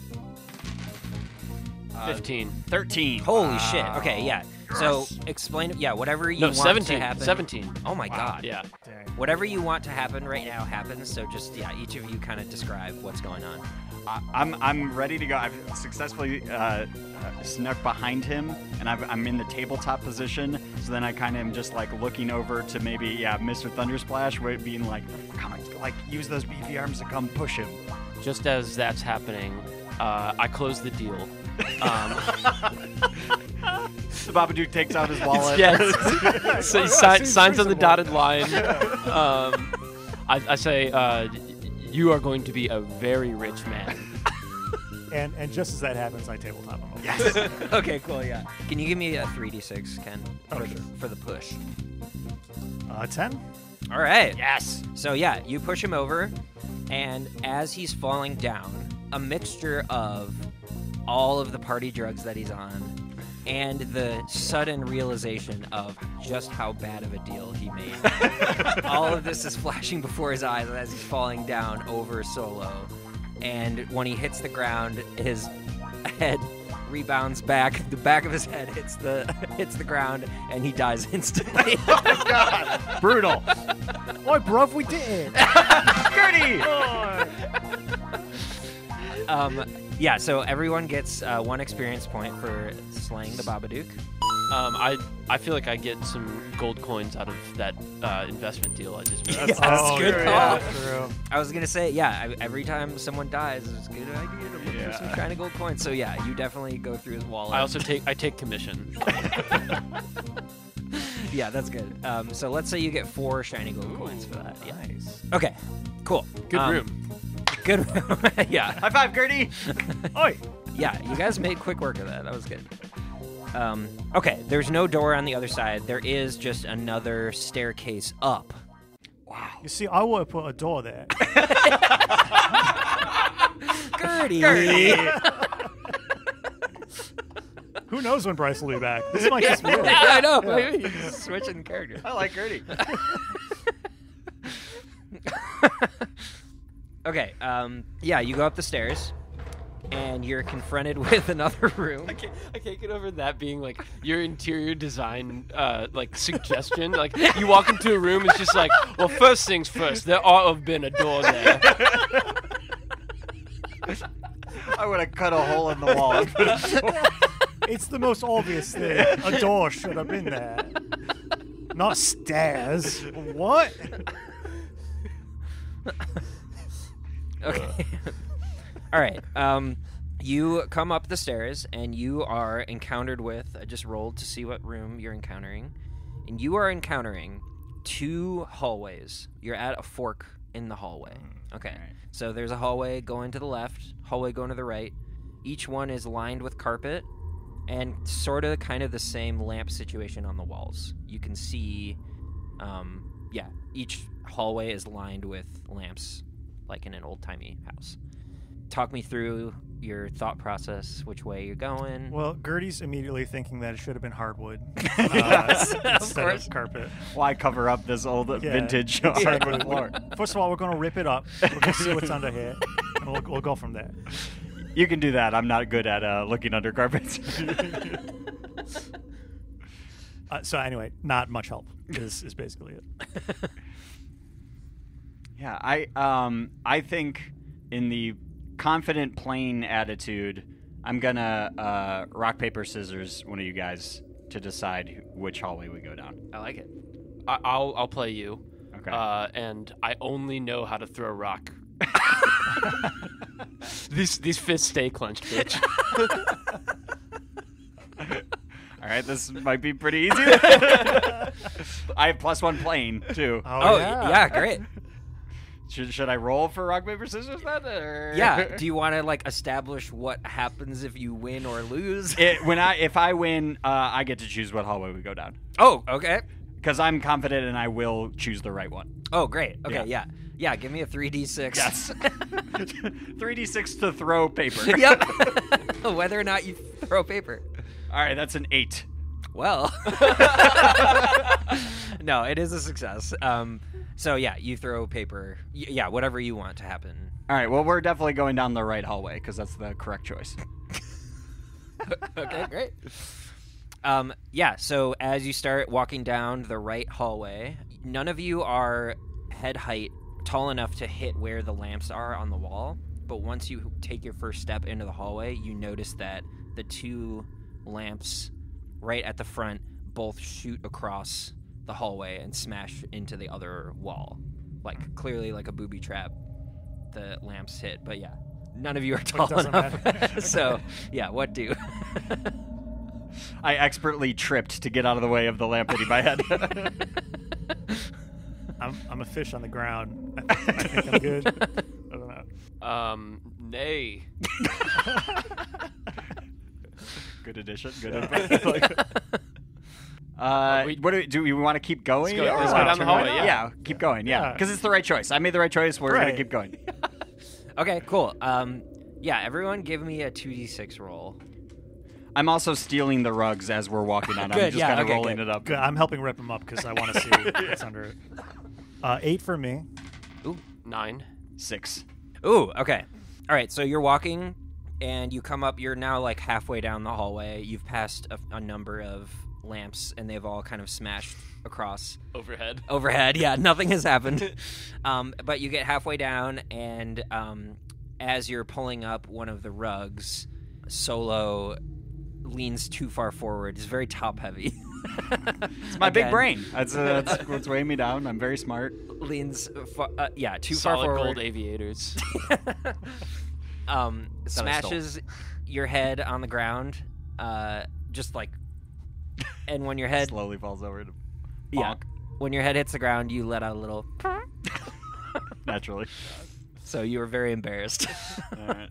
Uh, Fifteen. Thirteen. Holy shit. Okay, yeah. So Yes. explain. Yeah, whatever you No, want seventeen. to happen. Seventeen. Oh my Wow. god. Yeah. Dang. Whatever you want to happen right now happens. So just yeah, each of you kind of describe what's going on. I, I'm I'm ready to go. I've successfully uh, uh, snuck behind him, and I've, I'm in the tabletop position. So then I kind of am just like looking over to maybe yeah, Mister Thundersplash, where it being like, come on, like use those beefy arms to come push him. Just as that's happening, uh, I close the deal. Um, The Babadook takes out his wallet. yes. So he sign, signs on the dotted line. Um, I, I say, uh, you are going to be a very rich man. And and just as that happens, I tabletop him over. Yes. Okay, cool. Yeah. Can you give me a three d six, Ken, Oh, for, sure. the, for the push? Uh, ten. All right. Yes. So yeah, you push him over, and as he's falling down, a mixture of all of the party drugs that he's on and the sudden realization of just how bad of a deal he made. All of this is flashing before his eyes as he's falling down over Solo. And when he hits the ground, his head rebounds back. The back of his head hits the hits the ground, and he dies instantly. God. Brutal. Oi, bruv, we did it. Gertie. um, yeah, so everyone gets uh, one experience point for slaying the Babadook. Um, I I feel like I get some gold coins out of that uh, investment deal I just made. Yes, Oh, good true, call. yeah, true. I was gonna say, yeah, I, every time someone dies, it's a good idea to look Yeah. for some shiny gold coins. So yeah, you definitely go through his wallet. I also take I take commission. yeah, that's good. Um, so let's say you get four shiny gold coins for that. Yeah. Nice. Okay. Cool. Good Um, room. Good room. yeah. High five, Gertie. Oi. Yeah. You guys made quick work of that. That was good. Um, okay. There's no door on the other side. There is just another staircase up. Wow. You see, I would have put a door there. Gertie. Who knows when Bryce will be back? This might just be it. I know. Maybe he's switching characters. I like Gertie. Okay, um, yeah, you go up the stairs, and you're confronted with another room. I can't, I can't get over that being like your interior design uh, like suggestion. Like you walk into a room, it's just like, well, first things first, there ought to have been a door there. I would have cut a hole in the wall. And put a door. It's the most obvious thing. A door should have been there. Not stairs. What? Okay. All right. Um, you come up the stairs, and you are encountered with. I just rolled to see what room you're encountering, and you are encountering two hallways. You're at a fork in the hallway. Okay. All right. So there's a hallway going to the left, hallway going to the right. Each one is lined with carpet, and sort of kind of the same lamp situation on the walls. You can see, um, yeah, each hallway is lined with lamps, like in an old-timey house. Talk me through your thought process, which way you're going. Well, Gertie's immediately thinking that it should have been hardwood uh, Of instead course. of carpet. Why cover up this old Yeah. vintage Yeah. hardwood floor? First of all, we're going to rip it up. We're going to see what's under here, and we'll, we'll go from there. You can do that. I'm not good at uh, looking under carpets. Uh, so anyway, not much help is, is basically it. Yeah, I um I think in the confident playing attitude, I'm gonna uh, rock paper scissors one of you guys to decide which hallway we go down. I like it. I, I'll I'll play you. Okay. Uh, and I only know how to throw a rock. these these fists stay clenched, bitch. All right, this might be pretty easy. I have plus one playing too. Oh, yeah. yeah, great. Should, should I roll for rock paper scissors then? Or? Yeah. Do you want to like establish what happens if you win or lose? It, when I if I win, uh, I get to choose what hallway we go down Oh, okay. because I'm confident and I will choose the right one. Oh, great. Okay, yeah. Yeah. Yeah, give me a three d six. Yes. three d six to throw paper. Yep. Whether or not you throw paper. All right, that's an eight. Well. No, it is a success. Um, so, yeah, you throw paper. Y- yeah, whatever you want to happen. All right, well, we're definitely going down the right hallway because that's the correct choice. Okay, great. Um, yeah, so as you start walking down the right hallway, none of you are head height tall enough to hit where the lamps are on the wall. But once you take your first step into the hallway, you notice that the two lamps right at the front both shoot across the hallway and smash into the other wall. Like, clearly like a booby trap the lamps hit. But yeah, none of you are tall doesn't enough. So, yeah, what do? I expertly tripped to get out of the way of the lamp hitting my head. I'm I'm a fish on the ground. I, I think I'm good. I don't know. Um, nay. Good addition. Good input. Uh, we- what do we, do we want to keep going? Let's go- or- let's go down the hallway, yeah. keep going. Yeah, Yeah. because it's the right choice. I made the right choice. We're gonna Right. keep going. Okay, cool. Um, yeah, everyone give me a two d six roll. I'm also stealing the rugs as we're walking on. I'm Good, just yeah, kind of okay, rolling good. it up. Good. I'm helping rip them up because I want to see what's under it. Uh, eight for me. Ooh, nine. Six. Ooh, okay. All right, so you're walking, and you come up. You're now like halfway down the hallway. You've passed a, a number of lamps, and they've all kind of smashed across Overhead. overhead. Yeah, nothing has happened. um, but you get halfway down, and um, as you're pulling up one of the rugs, Solo leans too far forward. It's very top heavy. It's my big brain. That's, uh, that's what's weighing me down. I'm very smart. Leans, fa- uh, yeah, too Solid far forward. gold aviators. um, That I stole. smashes your head on the ground, uh, just like, and when your head, Slowly falls over to yeah, bonk. when your head hits the ground, you let out a little. Naturally. So you were very embarrassed, All right.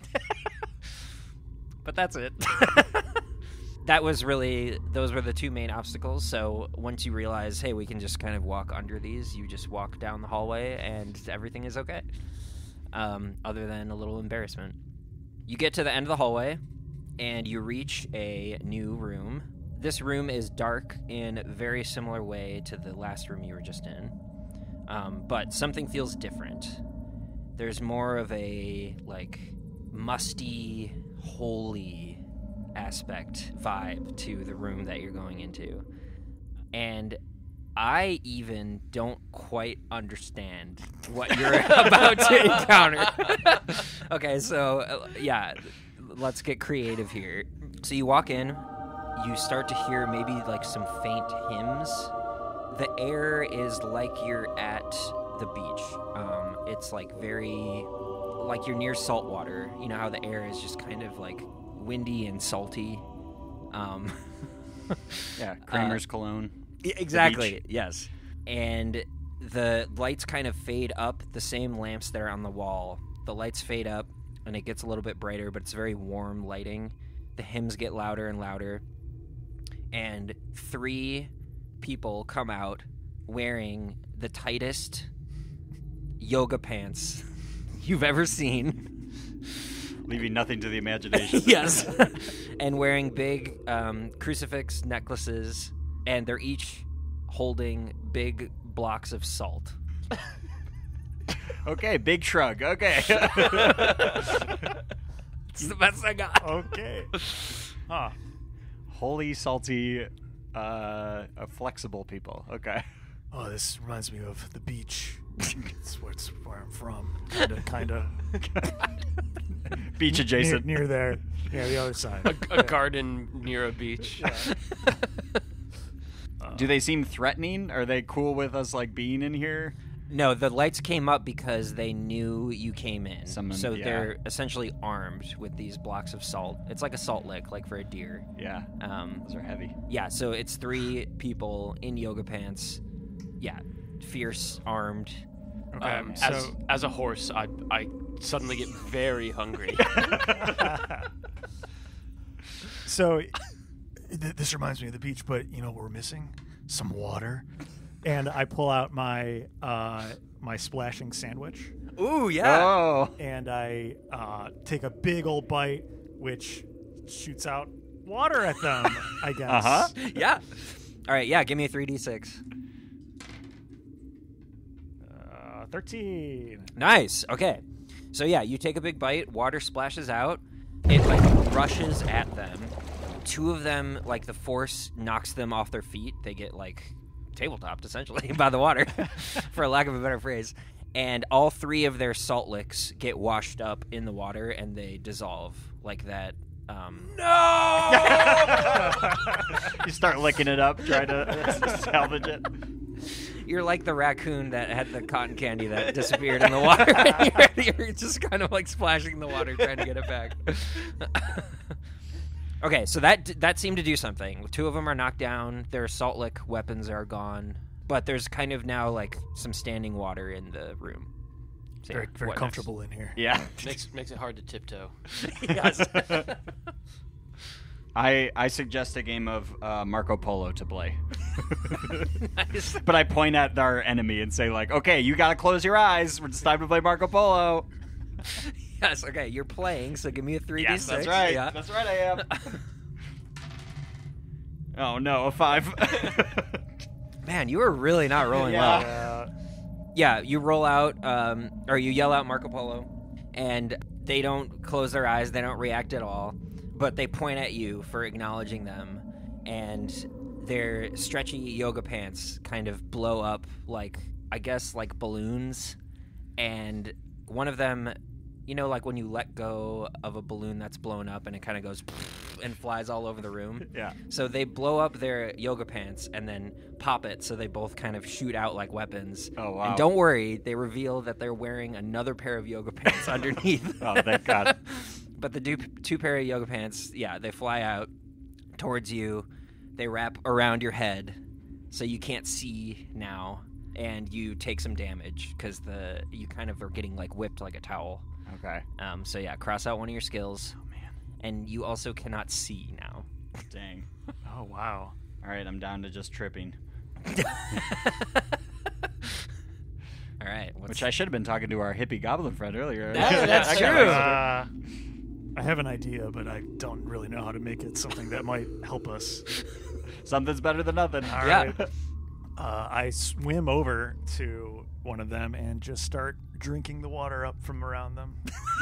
but that's it. That was really, those were the two main obstacles. So once you realize, hey, we can just kind of walk under these, you just walk down the hallway and everything is okay. Um, other than a little embarrassment. You get to the end of the hallway and you reach a new room. This room is dark in a very similar way to the last room you were just in. Um, but something feels different. There's more of a, like, musty, holy aspect vibe to the room that you're going into. And I even don't quite understand what you're about to encounter. Okay, so uh, yeah, let's get creative here. So you walk in, you start to hear maybe like some faint hymns. The air is like you're at the beach. Um, it's like very, like you're near salt water. You know how the air is just kind of like windy and salty. Um, Yeah, Kramer's cologne. Yeah, exactly. Yes. And the lights kind of fade up, the same lamps that are on the wall. The lights fade up and it gets a little bit brighter, but it's very warm lighting. The hymns get louder and louder. And three people come out wearing the tightest yoga pants you've ever seen. Leaving nothing to the imagination. Yes. And wearing big um, crucifix necklaces, and they're each holding big blocks of salt. Okay, big shrug. Okay. It's the best I got. Okay. Huh. Holy, salty, uh, uh, flexible people. Okay. Oh, this reminds me of the beach. It's where, it's where I'm from. Kinda, kinda. Beach adjacent. Near, near there. Yeah, the other side. A, a garden near a beach. Do they seem threatening? Are they cool with us like being in here? No, the lights came up because they knew you came in. Someone- so yeah. they're essentially armed with these blocks of salt. It's like a salt lick, like for a deer. Yeah. Um, Those are heavy. yeah, so it's three people in yoga pants. Yeah, fierce, armed. Okay. Um, so, as as a horse, I I suddenly get very hungry. so th- this reminds me of the beach, but you know what we're missing? Some water. and I pull out my uh, my splashing sandwich, Ooh, yeah. Oh. and I uh, take a big old bite, which shoots out water at them. I guess. Uh huh. Yeah. All right, yeah, give me a three d six. Uh, Thirteen. Nice. Okay. So yeah, you take a big bite, water splashes out. It like rushes at them. Two of them, like the force knocks them off their feet. They get like tabletopped essentially by the water, for lack of a better phrase. And all three of their salt licks get washed up in the water and they dissolve like that. Um, You start licking it up, trying to salvage it. You're like the raccoon that had the cotton candy that disappeared in the water. you're, you're just kind of like splashing the water trying to get it back. Okay, so that that seemed to do something. Two of them are knocked down. Their salt lick weapons are gone. But there's kind of now like some standing water in the room. So, Very, yeah, very what comfortable in here. Yeah. makes makes it hard to tiptoe. next? Yes. I I suggest a game of uh, Marco Polo to play. Nice. But I point at our enemy and say, like, okay, you gotta close your eyes. It's time to play Marco Polo. Yes, okay, you're playing, so give me a three d six. Yes, that's right. Yeah. That's right, I am. Oh, no, a five. Man, you were really not rolling Yeah. well. Yeah, you roll out, um, or you yell out Marco Polo, and they don't close their eyes, they don't react at all, but they point at you for acknowledging them, and their stretchy yoga pants kind of blow up like, I guess, like balloons, and one of them, you know, like when you let go of a balloon that's blown up and it kind of goes and flies all over the room? Yeah. So they blow up their yoga pants and then pop it so they both kind of shoot out like weapons. Oh, wow. And don't worry, they reveal that they're wearing another pair of yoga pants underneath. Oh, thank God. But the two, two pair of yoga pants, yeah, they fly out towards you. They wrap around your head so you can't see now. And you take some damage because the you kind of are getting like whipped like a towel. Okay. Um, so yeah, cross out one of your skills. Oh, man. And you also cannot see now. Dang. Oh wow. All right, I'm down to just tripping. All right. What's Which I should have been talking to our hippie goblin friend earlier. That- that's I got true. my- Uh, I have an idea, but I don't really know how to make it something that might help us. Something's better than nothing. All Yeah. right. Uh, I swim over to one of them and just start drinking the water up from around them.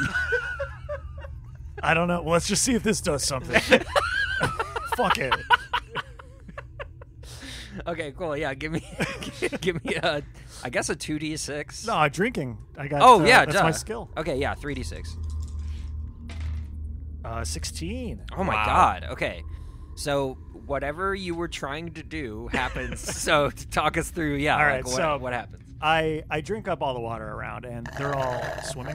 I don't know. Well, let's just see if this does something. Fuck it. Okay, cool. Yeah, give me, give me a, I guess a two d six. No, drinking. I got. Oh uh, yeah, that's duh. my skill. Okay, yeah, three d six. Uh, sixteen. Oh my Wow. God. Okay, so whatever you were trying to do happens. So talk us through. Yeah. All like, right, what, so- what happens? I I drink up all the water around, and they're all swimming.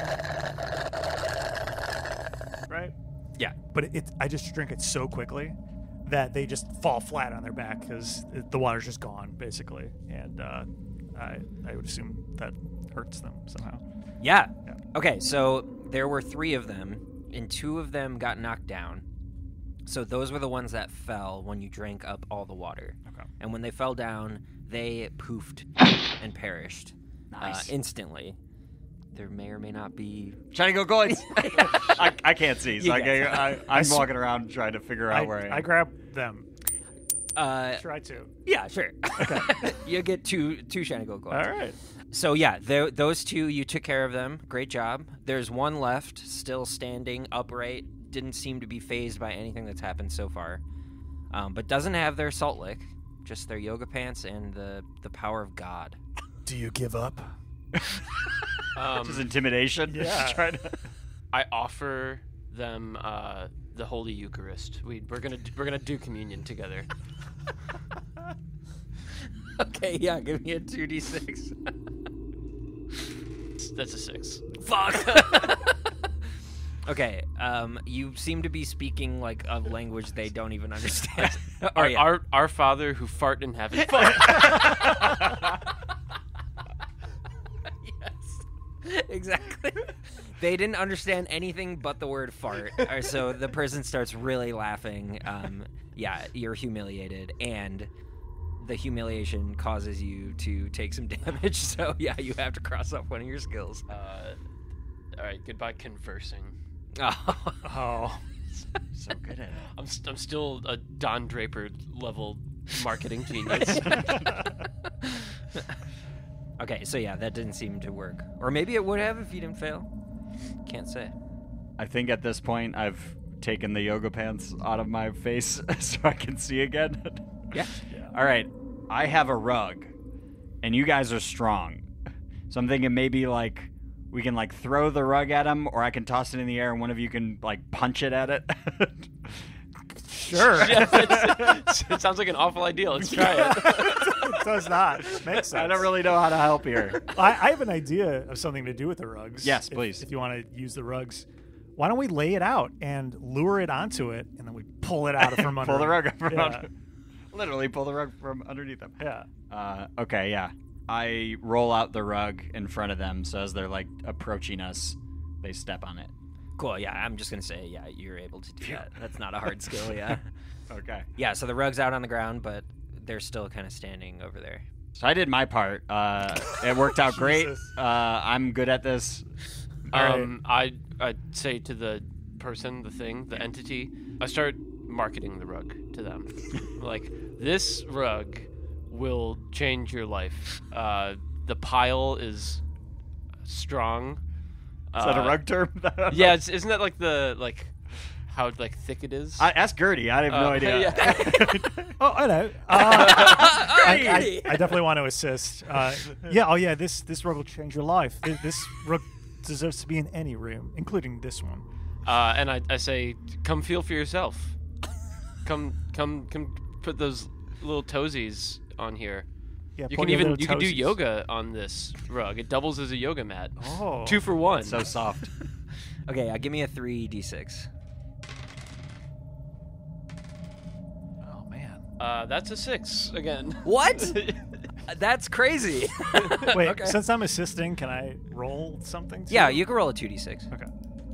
Right. Yeah. But it, I just drink it so quickly that they just fall flat on their back because the water's just gone, basically. And uh, I I would assume that hurts them somehow. Yeah. Yeah. Okay, so there were three of them, and two of them got knocked down. So those were the ones that fell when you drank up all the water. Okay. And when they fell down, they poofed and perished Nice. uh, instantly. There may or may not be. Trying to go coins. I, I can't see, so You I, can't. I, I, I I'm sw- walking around trying to figure out I, where I am. I grab them. Uh, Try to. yeah, sure. You get two two shiny gold coins. All right. So yeah, tho- those two, you took care of them. Great job. There's one left, still standing upright. Didn't seem to be phased by anything that's happened so far, um, but doesn't have their salt lick, just their yoga pants and the the power of God. Do you give up? Um, Just intimidation. Yeah. Trying to... I offer them uh, the Holy Eucharist. We we're gonna do, we're gonna do communion together. Okay, yeah, give me a two d six. That's a six. Fuck. Okay, um, you seem to be speaking like a language they don't even understand. Oh, Our, yeah. our our Father who fart in heaven. Yes, exactly. They didn't understand anything but the word fart, Uh, so the person starts really laughing. Um, yeah, you're humiliated, and the humiliation causes you to take some damage. So yeah, you have to cross off one of your skills. Uh, all right, goodbye conversing. Oh. Oh. So good at it. I'm st- I'm still a Don Draper level marketing genius. Okay, so yeah, that didn't seem to work. Or maybe it would have if you didn't fail. Can't say. I think at this point I've taken the yoga pants out of my face so I can see again. Yeah. Yeah. All right, I have a rug, and you guys are strong. So I'm thinking maybe like we can like throw the rug at him, or I can toss it in the air and one of you can like punch it at it. Sure. Yeah, it's- it sounds like an awful idea. Let's try it. It does not. Makes sense. I don't really know how to help here. I, I have an idea of something to do with the rugs. Yes, if- please. If you want to use the rugs, why don't we lay it out and lure it onto it, and then we pull it out from under. Pull the it. rug up from Yeah. under. Literally pull the rug from underneath them. Yeah. Uh, okay, yeah. I roll out the rug in front of them, so as they're like approaching us, they step on it. Cool, yeah, I'm just going to say, yeah, you're able to do that. That's not a hard skill, yeah. Okay. Yeah, so the rug's out on the ground, but they're still kind of standing over there. So I did my part. Uh, it worked out great. Jesus. Uh, I'm good at this. Um, I I say to the person, the thing, the entity, I start marketing the rug to them. Like, this rug will change your life. Uh, the pile is strong. Is that a Uh, rug term? Yeah, it's, isn't that like the like how like thick it is? I asked Gertie. I have no Uh, idea. yeah. Oh, I know. Uh, I, Hey! I, I definitely want to assist. Uh, yeah. Oh, yeah. This this rug will change your life. This, this rug deserves to be in any room, including this one. Uh, and I, I say, come feel for yourself. Come, come, come. Put those little toesies on here. Yeah. You pull can your even little you can do toesies. yoga on this rug. It doubles as a yoga mat. Oh. Two for one. So soft. Okay, uh, give me a three d six. Oh man. Uh, that's a six again. What? That's crazy. Wait. Okay. Since I'm assisting, can I roll something? Too? Yeah, you can roll a two d six. Okay.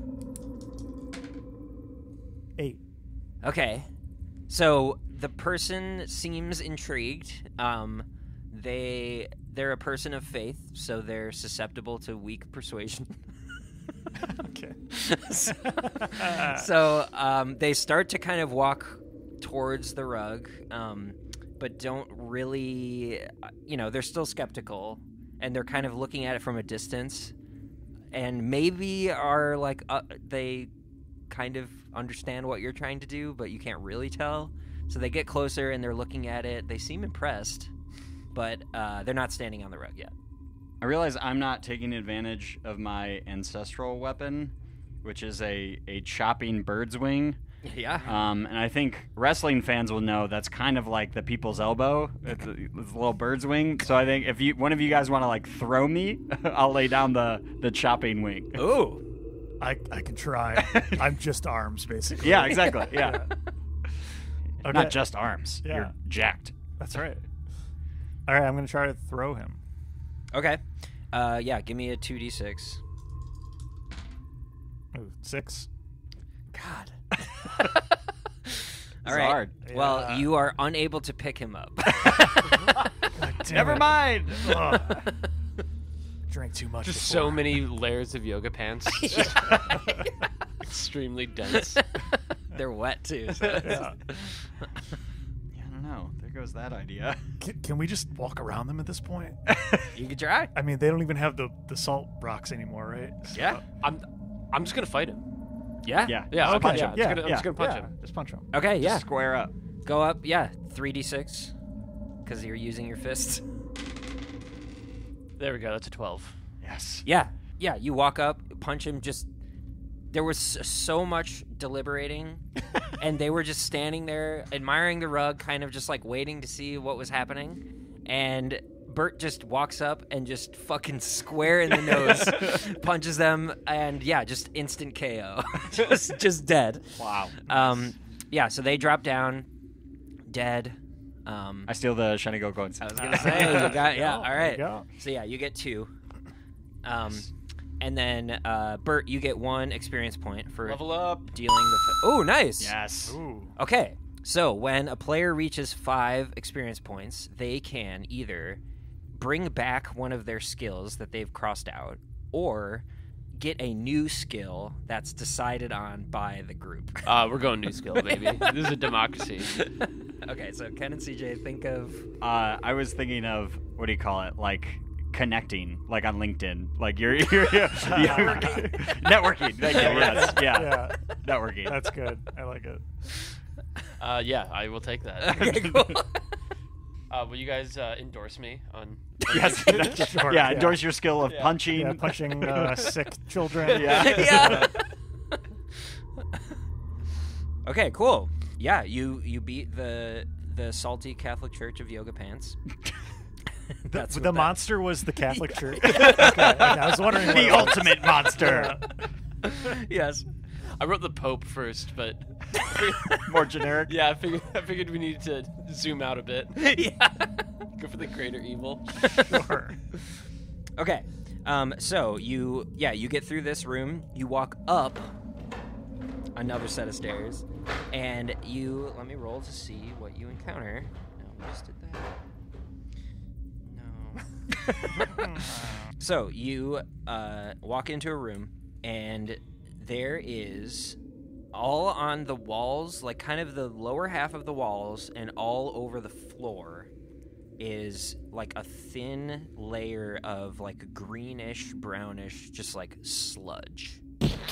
Eight. Okay. So the person seems intrigued. Um, they they're a person of faith, so they're susceptible to weak persuasion. Okay. so so, um, they start to kind of walk towards the rug, um, but don't really, you know, they're still skeptical, and they're kind of looking at it from a distance, and maybe are like uh, they kind of understand what you're trying to do, but you can't really tell. So they get closer and they're looking at it. They seem impressed, but uh, they're not standing on the rug yet. I realize I'm not taking advantage of my ancestral weapon, which is a, a chopping bird's wing. Yeah. Um, and I think wrestling fans will know that's kind of like the people's elbow. It's a, it's a little bird's wing. So I think if you one of you guys want to like throw me, I'll lay down the, the chopping wing. Ooh. I I can try. I'm just arms, basically. Yeah, exactly. Yeah. Okay. Not just arms. Yeah. You're jacked. That's right. All right. I'm gonna try to throw him. Okay. Uh, yeah, give me a two d six. Ooh, six. God. It's All right. hard. Well, Yeah. you are unable to pick him up. God damn Never it. mind. Ugh. Drank too much. Just before. so many layers of yoga pants. Extremely dense. They're wet too. So. Yeah. Yeah, I don't know. There goes that idea. Can, can we just walk around them at this point? You could try. I mean, they don't even have the, the salt rocks anymore, right? So- Yeah. I'm I'm just gonna fight him. Yeah. Yeah. Yeah, Okay. I'll punch Yeah, him. I'm yeah, just gonna, I'm yeah, just gonna punch yeah, him. just punch him. Okay. Yeah. Just square up. Go up. Yeah. three d six. Because you're using your fists. There we go. That's a twelve. Yes. Yeah. Yeah. You walk up, punch him. Just there was so much deliberating, and they were just standing there admiring the rug, kind of just like waiting to see what was happening. And Bert just walks up and just fucking square in the nose, punches them, and yeah, just instant K O, just just dead. Wow. Um, yeah. So they drop down, dead. Um, I steal the shiny go coins. I was gonna say you got yeah. Oh, All there right. you go. So yeah, you get two. Um, and then uh, Bert, you get one experience point for Level up. dealing the. Fi- oh, nice. Yes. Ooh. Okay. So when a player reaches five experience points, they can either bring back one of their skills that they've crossed out, or get a new skill that's decided on by the group. Uh, we're going new skill, baby. This is a democracy. Okay, so Ken and C J, think of... Uh, I was thinking of, what do you call it? Like connecting, like on LinkedIn. Like you're, you're, you're, you're networking. Thank you. Yes, yeah. Yeah, Networking. that's good. I like it. Uh, yeah, I will take that. Okay, cool. Uh, will you guys uh, endorse me on? Yes. Sure, yeah, yeah. endorse your skill of Yeah. punching. Yeah, punching uh, sick children. Yeah. Yeah. Okay, cool. Yeah, you you beat the the salty Catholic Church of Yoga Pants. That's the what the that- monster was the Catholic Church. Okay, okay, I was wondering what The it was. ultimate monster. Yes. I wrote the Pope first, but More generic. yeah, I figured I figured we needed to zoom out a bit. Yeah. Go for the greater evil. Sure. Okay. Um, so you yeah, you get through this room, you walk up another set of stairs, and you let me roll to see what you encounter. No, we just did that. No. So you uh, walk into a room, and there is all on the walls, like kind of the lower half of the walls, and all over the floor is like a thin layer of like greenish, brownish, just like sludge.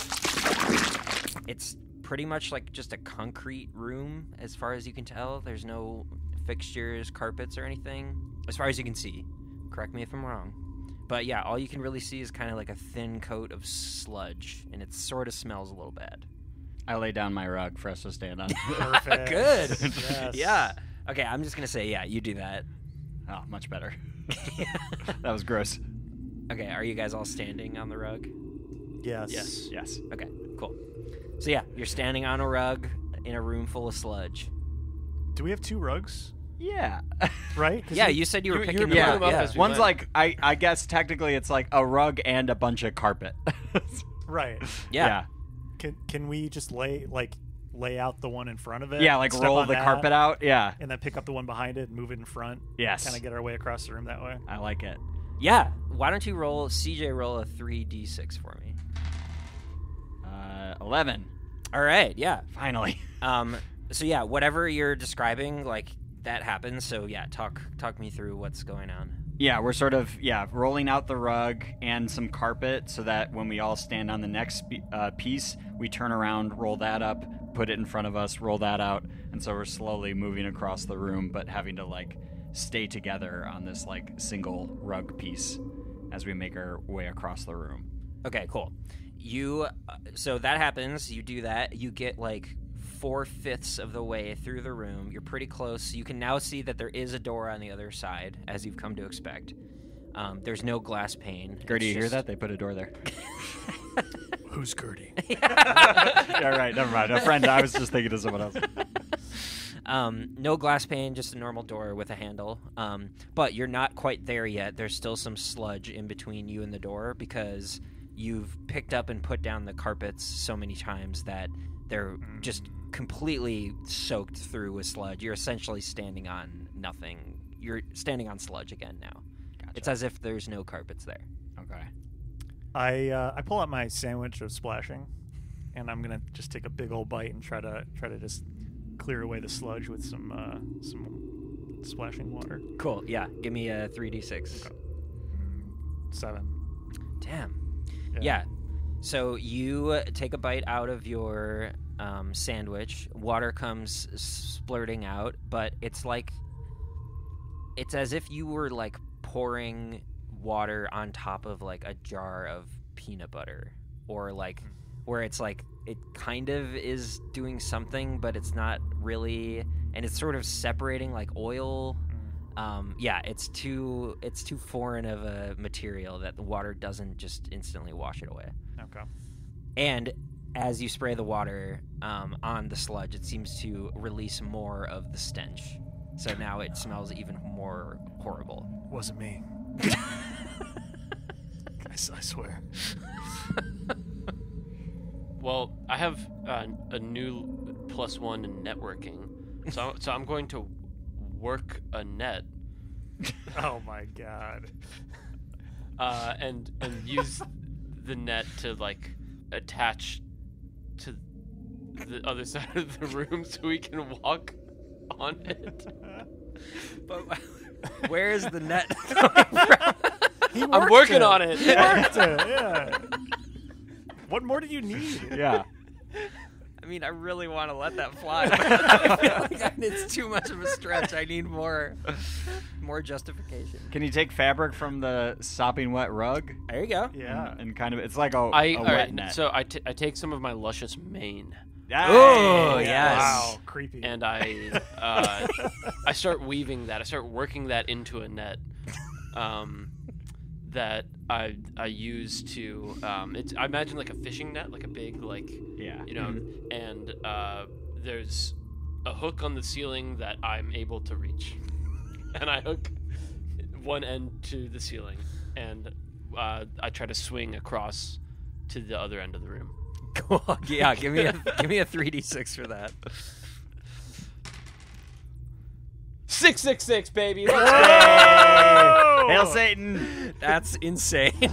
It's pretty much like just a concrete room as far as you can tell. There's no fixtures, carpets, or anything as far as you can see. Correct me if I'm wrong. But yeah, all you can really see is kind of like a thin coat of sludge, and it sort of smells a little bad. I lay down my rug for us to stand on. Perfect. Good. Yes. Yeah. Okay, I'm just going to say, yeah, you do that. Oh, much better. That was gross. Okay, are you guys all standing on the rug? Yes. Yes. Yes. Okay, cool. So yeah, you're standing on a rug in a room full of sludge. Do we have two rugs? Yeah. Right? 'Cause Yeah, we- you said you were You- you picking were them picking up. them up yeah. as we One's went. like, I, I guess technically it's like a rug and a bunch of carpet. Right. Yeah. Can can we just lay like lay out the one in front of it? Yeah, like step roll on the that, carpet out. Yeah. and then pick up the one behind it and move it in front. Yes. Kind of get our way across the room that way. I like it. Yeah. Why don't you roll, C J, roll a three d six for me? Uh, eleven. All right, yeah. Finally. Um. So yeah, whatever you're describing, like that happens. So yeah, talk talk me through what's going on. Yeah, we're sort of, yeah, rolling out the rug and some carpet so that when we all stand on the next spe- uh, piece, we turn around, roll that up, put it in front of us, roll that out. And so we're slowly moving across the room, but having to, like, stay together on this, like, single rug piece as we make our way across the room. Okay, cool. You uh, so that happens. You do that. You get like four fifths of the way through the room. You're pretty close. You can now see that there is a door on the other side, as you've come to expect. Um, there's no glass pane. Gertie, It's you hear just- that? They put a door there. Who's Gertie? Yeah, right. Never mind. A friend. I was just thinking of someone else. Um, no glass pane, just a normal door with a handle. Um, but you're not quite there yet. There's still some sludge in between you and the door because you've picked up and put down the carpets so many times that they're just completely soaked through with sludge. You're essentially standing on nothing. You're standing on sludge again now. Gotcha. It's as if there's no carpets there. Okay. I uh, I pull out my sandwich of splashing, and I'm gonna just take a big old bite and try to try to just clear away the sludge with some uh, some splashing water. Cool. Yeah. Give me a three d six. Okay. Seven. Damn. Yeah. So you uh, take a bite out of your um, sandwich. Water comes splurting out, but it's like it's as if you were like pouring water on top of like a jar of peanut butter, or like where it's like it kind of is doing something, but it's not really, and it's sort of separating like oil. Um, yeah, it's too it's too foreign of a material that the water doesn't just instantly wash it away. Okay. And as you spray the water um, on the sludge, it seems to release more of the stench. So now it smells even more horrible. Wasn't me. I, s- I swear. Well, I have uh, a new plus one in networking. So, so I'm going to work a net Oh my god. uh, and and use the net to like attach to the other side of the room so we can walk on it. But where is the net coming from? He I'm worked working it. on it. He worked it, yeah. What more do you need? Yeah. I mean, I really want to let that fly, but I feel like it's too much of a stretch. I need more, more justification. Can you take fabric from the sopping wet rug? There you go. Yeah. And, and kind of, it's like a, I a all wet right, net. so I, t- I take some of my luscious mane Oh, Hey! yes. Wow, creepy. and I uh, I start weaving that. I start working that into a net um, that I I use to um, it's I imagine like a fishing net, like a big like Yeah. you know, and uh, there's a hook on the ceiling that I'm able to reach, and I hook one end to the ceiling, and uh, I try to swing across to the other end of the room. Cool. Yeah, give me a give me a three d six for that. Six six six, baby. Whoa! Hail Satan! That's insane.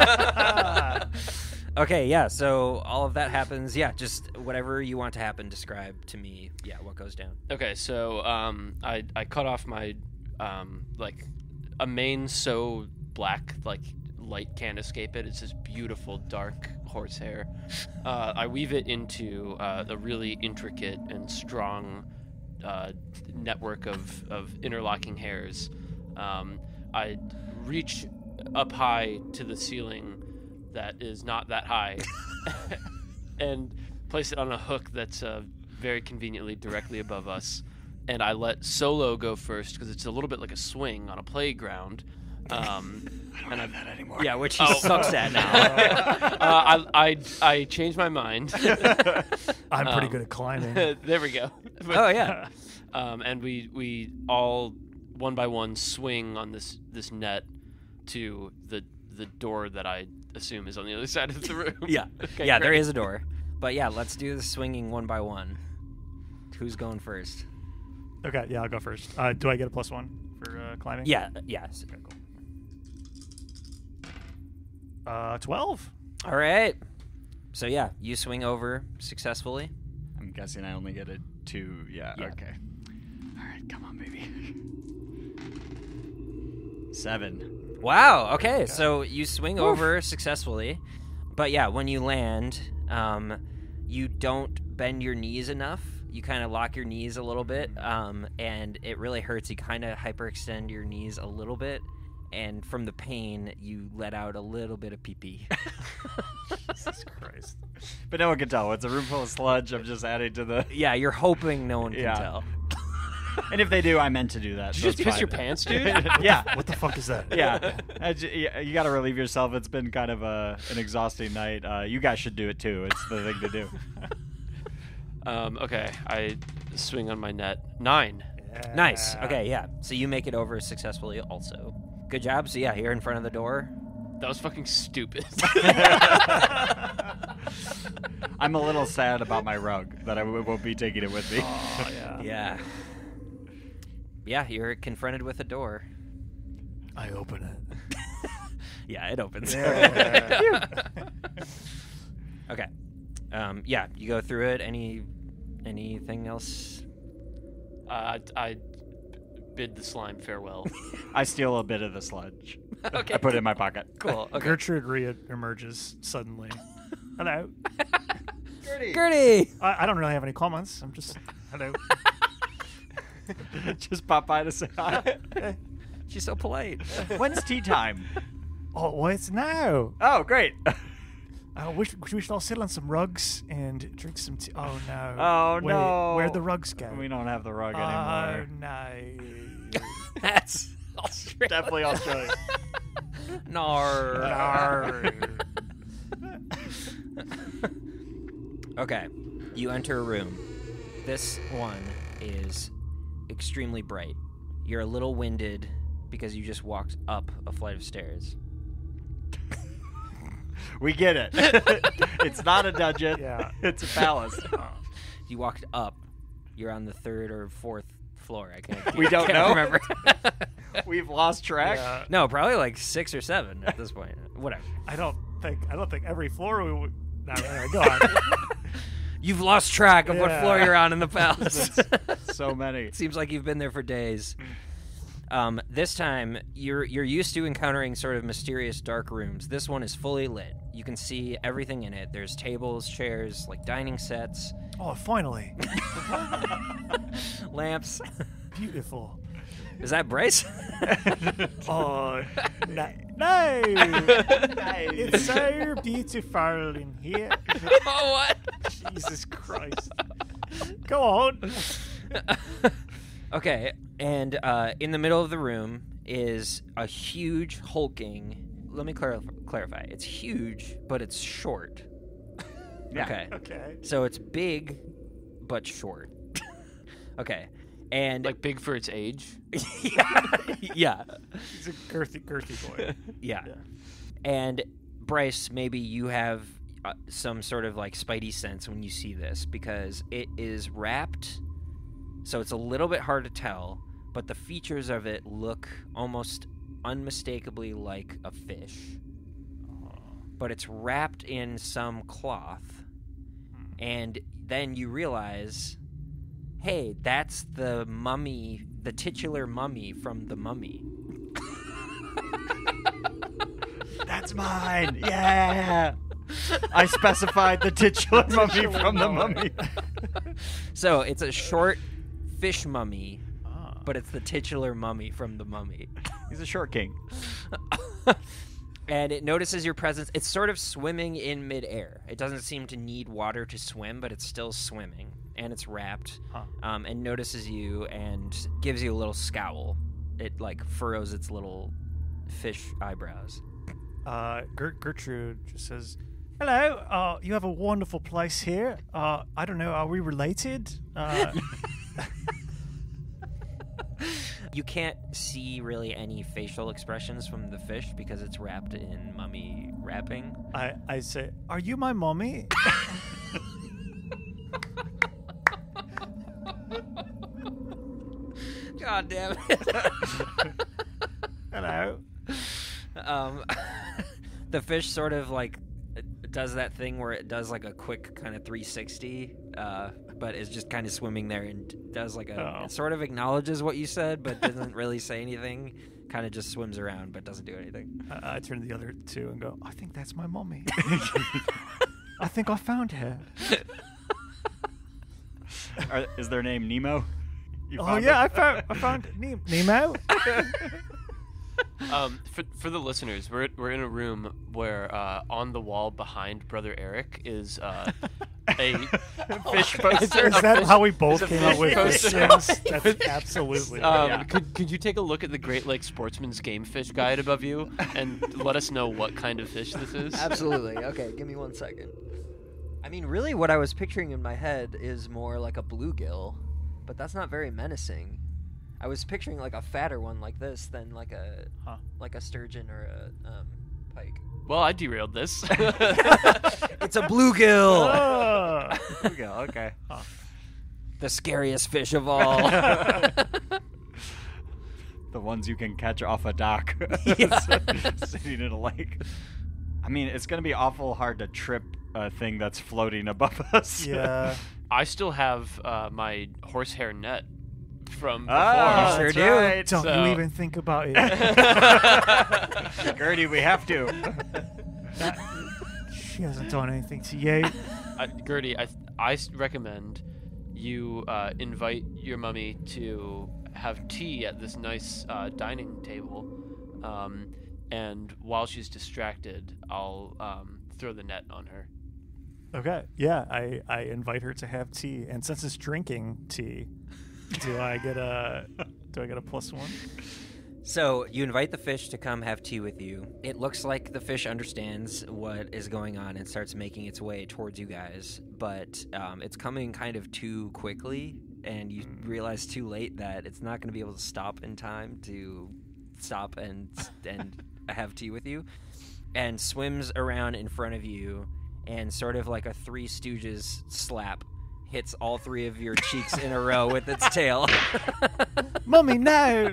Okay, yeah. So all of that happens. Yeah, just whatever you want to happen. Describe to me. Yeah, what goes down. Okay, so um, I I cut off my um like a mane so black like light can't escape it. It's this beautiful dark horsehair. Uh, I weave it into uh, a really intricate and strong uh, network of of interlocking hairs. Um, I reach up high to the ceiling that is not that high, and place it on a hook that's uh, very conveniently directly above us. And I let Solo go first because it's a little bit like a swing on a playground. Um, I don't and have I, that anymore. Yeah, which he Oh. sucks at now. uh, I, I I changed my mind. I'm pretty um, good at climbing. There we go. Oh yeah. Um, and we we all one by one swing on this this net to the the door that I assume is on the other side of the room. Yeah. Okay, yeah, there great. is a door. But yeah, let's do the swinging one by one. Who's going first? Okay, yeah, I'll go first. Uh, do I get a plus one for uh, climbing? Yeah, yes. Okay, cool. Uh, twelve. All right. So yeah, you swing over successfully. I'm guessing I only get a two. Yeah, Yeah. okay. All right, come on, baby. Seven. Wow. Okay. So you swing over successfully, but yeah, when you land, um, you don't bend your knees enough. You kind of lock your knees a little bit, um, and it really hurts. You kind of hyperextend your knees a little bit, and from the pain, you let out a little bit of pee pee. Jesus Christ. But no one can tell. It's a room full of sludge. I'm just adding to the... Yeah, you're hoping no one can Yeah. tell. And if they do, I meant to do that. Did so you just it's piss fine. your pants, dude? Yeah. What the fuck is that? Yeah. I ju- yeah, you got to relieve yourself. It's been kind of a, an exhausting night. Uh, you guys should do it, too. It's the thing to do. Um, okay, I swing on my net. Nine. Nice. Okay, yeah. So you make it over successfully also. Good job. So yeah, you're in front of the door. That was fucking stupid. I'm a little sad about my rug, that I w- won't be taking it with me. Oh, yeah. Yeah. Yeah, you're confronted with a door. I open it. Yeah, it opens. Yeah. Okay. Um, yeah, you go through it. Any anything else? uh, I bid the slime farewell. I steal a bit of the sludge. Okay. I put it in my pocket. Cool. Okay. Gertrude re-emerges suddenly. Hello. Gertie. I, I don't really have any comments. I'm just hello. Just pop by to say hi. She's so polite. When's tea time? Oh, well, it's now. Oh, great. I wish we should all sit on some rugs and drink some tea. Oh no. Oh, Wait, no. Where'd the rugs go? We don't have the rug Oh anymore. no. That's Australia. Definitely Australia. Nar. Arr. Okay. You enter a room. This one is extremely bright. You're a little winded because you just walked up a flight of stairs. We get it. It's not a dungeon. Yeah. It's a palace. You walked up. You're on the third or fourth floor. I can't. We don't can't know? Remember? We've lost track. Yeah. No, probably like six or seven at this point. Whatever. I don't think I don't think every floor we would. No, anyway, go on. You've lost track of what Yeah. floor you're on in the palace. So many. Seems like you've been there for days. Um, this time, you're you're used to encountering sort of mysterious dark rooms. This one is fully lit. You can see everything in it. There's tables, chairs, like dining sets, Oh, finally. lamps. Beautiful. Is that Bryce? Oh, no. No. It's so beautiful in here. Oh, what? Jesus Christ. Go on. Okay, and uh, in the middle of the room is a huge hulking. Let me clar- clarify. It's huge, but it's short. Yeah. Okay. Okay. So it's big, but short. Okay. And Like big for its age. yeah, yeah, He's a girthy, girthy boy. yeah. Yeah. And Bryce, maybe you have uh, some sort of like spidey sense when you see this because it is wrapped, so it's a little bit hard to tell, but the features of it look almost unmistakably like a fish. But it's wrapped in some cloth, and then you realize, hey, that's the mummy, the titular mummy from The Mummy. That's mine. Yeah. I specified the titular mummy from the mummy. So it's a short fish mummy, Ah. but it's the titular mummy from The Mummy. He's a short king. And it notices your presence. It's sort of swimming in midair. It doesn't seem to need water to swim, but it's still swimming. And it's wrapped. Huh. Um, and notices you and gives you a little scowl. It, like, furrows its little fish eyebrows. Uh, Gert- Gertrude just says, "Hello. Uh, you have a wonderful place here. Uh, I don't know. Are we related? Uh, You can't see really any facial expressions from the fish because it's wrapped in mummy wrapping. I I say, are you my mommy? God damn it. Hello. um, the fish sort of like does that thing where it does like a quick kind of three sixty, uh, but is just kind of swimming there and does like a Oh. it sort of acknowledges what you said, but doesn't really say anything. Kind of just swims around, but doesn't do anything. I, I turn to the other two and go, I think that's my mommy. I think I found her. Are, is their name Nemo? You Oh found yeah, her? I found I found Ne- Nemo. Um, for, for the listeners, we're we're in a room where uh, on the wall behind Brother Eric is uh, a Fish Is poster. there Is a that fish- how we both is a came up fish with this? poster? Yes, that's absolutely. Um, Yeah. could could you take a look at the Great Lakes Sportsman's Game Fish Guide above you and let us know what kind of fish this is? Absolutely. Okay, give me one second. I mean, really, what I was picturing in my head is more like a bluegill, but that's not very menacing. I was picturing like a fatter one like this than like a Huh. like a sturgeon or a um, pike. Well, I derailed this. It's a bluegill, Ah. There we go. Okay. the scariest fish of all. The ones you can catch off a dock. Yeah. Sitting in a lake. I mean, it's going to be awful hard to trip a thing that's floating above us. Yeah. I still have uh, my horsehair net from before. Ah, You sure that's do. right. Don't So- you even think about it. Gertie, we have to. That- she hasn't done anything to you. I, Gertie, I I s- recommend you uh, invite your mummy to have tea at this nice uh, dining table, um, and while she's distracted, I'll um, throw the net on her. Okay. Yeah, I, I invite her to have tea, and since it's drinking tea, do I get a do I get a plus one? So you invite the fish to come have tea with you. It looks like the fish understands what is going on and starts making its way towards you guys, but um, it's coming kind of too quickly, and you realize too late that it's not going to be able to stop in time to stop and and have tea with you, and swims around in front of you, and sort of like a Three Stooges slap hits all three of your cheeks in a row with its tail. Mummy, no!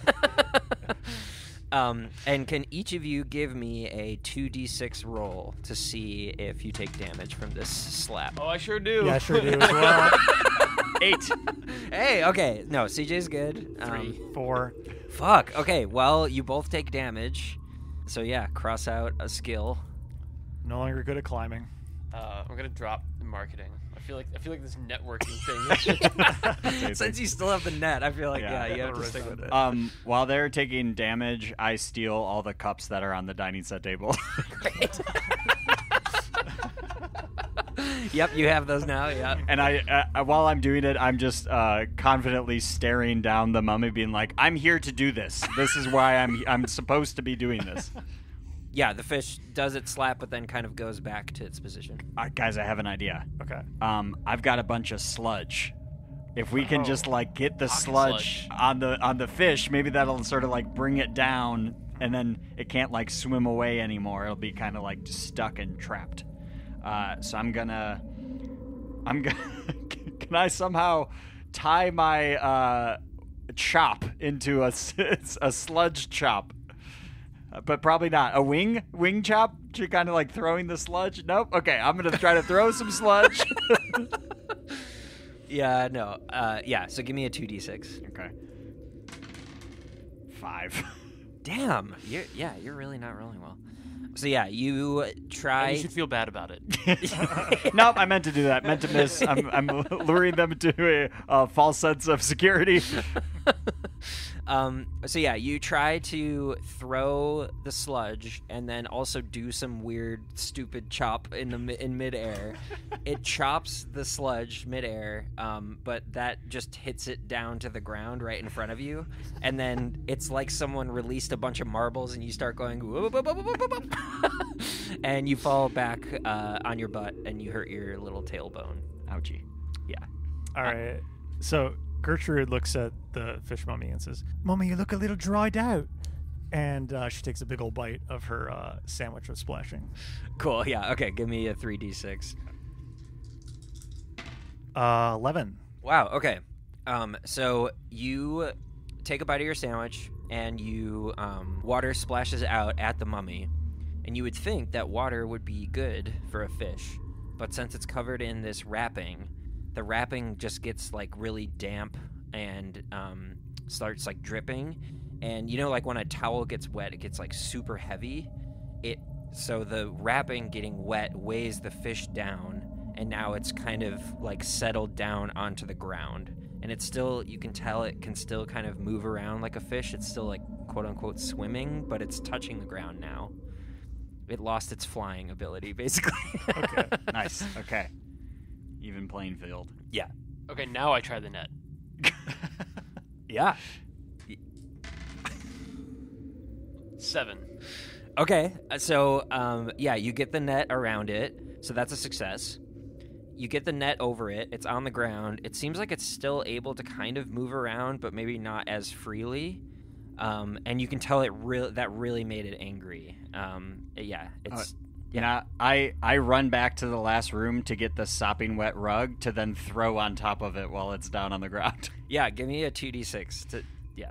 um, and can each of you give me a two d six roll to see if you take damage from this slap? Oh, I sure do. Yeah, I sure do as well. Eight. Hey, okay. No, C J's good. Three, Um, four. fuck. Okay, well, you both take damage. So, yeah, cross out a skill. No longer good at climbing. Uh, I'm gonna drop the marketing. I feel like I feel like this networking thing. Since you still have the net, I feel like, yeah, Yeah. you have to stick with it. Um, while they're taking damage, I steal all the cups that are on the dining set table. Yep, you have those now, yeah. And I, uh, while I'm doing it, I'm just uh, confidently staring down the mummy, being like, "I'm here to do this. This is why I'm I'm supposed to be doing this." Yeah, the fish does its slap, but then kind of goes back to its position. Uh, guys, I have an idea. Okay. Um, I've got a bunch of sludge. If we can Oh. just like get the Pocket sludge, sludge. on the on the fish, maybe that'll sort of like bring it down, and then it can't like swim away anymore. It'll be kind of like just stuck and trapped. Uh, so I'm gonna, I'm gonna, can I somehow tie my uh, chop into a, s- a sludge chop? Uh, But probably not. A wing? Wing chop? You're kind of like throwing the sludge? Nope. Okay, I'm going to try to throw some sludge. Yeah, no. Uh, yeah, so give me a two d six. Okay. Five. Damn. You're, yeah, you're really not rolling well. So, yeah, you try... And you should feel bad about it. Nope, I meant to do that. Meant to miss. I'm, I'm luring them into a, a false sense of security. Um, so yeah, you try to throw the sludge and then also do some weird, stupid chop in the mi- in midair. It chops the sludge midair, um, but that just hits it down to the ground right in front of you, and then it's like someone released a bunch of marbles and you start going, whoop, whoop, whoop, whoop, whoop, whoop. And you fall back uh, on your butt and you hurt your little tailbone. Ouchie. Yeah. All right. So Gertrude looks at the fish mummy and says, "Mummy, you look a little dried out." And uh, she takes a big old bite of her uh, sandwich with splashing. Cool. Yeah. Okay. Give me a three d six. Uh, eleven. Wow. Okay. Um, so you take a bite of your sandwich, and you um, water splashes out at the mummy, and you would think that water would be good for a fish, but since it's covered in this wrapping, the wrapping just gets like really damp and um, starts like dripping. And you know, like when a towel gets wet, it gets like super heavy. It so the wrapping getting wet weighs the fish down, and now it's kind of like settled down onto the ground. And it's still, you can tell it can still kind of move around like a fish. It's still like quote unquote swimming, but it's touching the ground now. It lost its flying ability, basically. Okay. Nice. Okay. Even playing field. Yeah. Okay, now I try the net. Yeah. Seven. Okay. uh, So, um, yeah, you get the net around it. So that's a success. You get the net over it. It's on the ground. It seems like it's still able to kind of move around, but maybe not as freely. Um, and you can tell it really that really made it angry. Um, yeah, it's Yeah. Now, I, I run back to the last room to get the sopping wet rug to then throw on top of it while it's down on the ground. yeah. Give me a two d six. To yeah.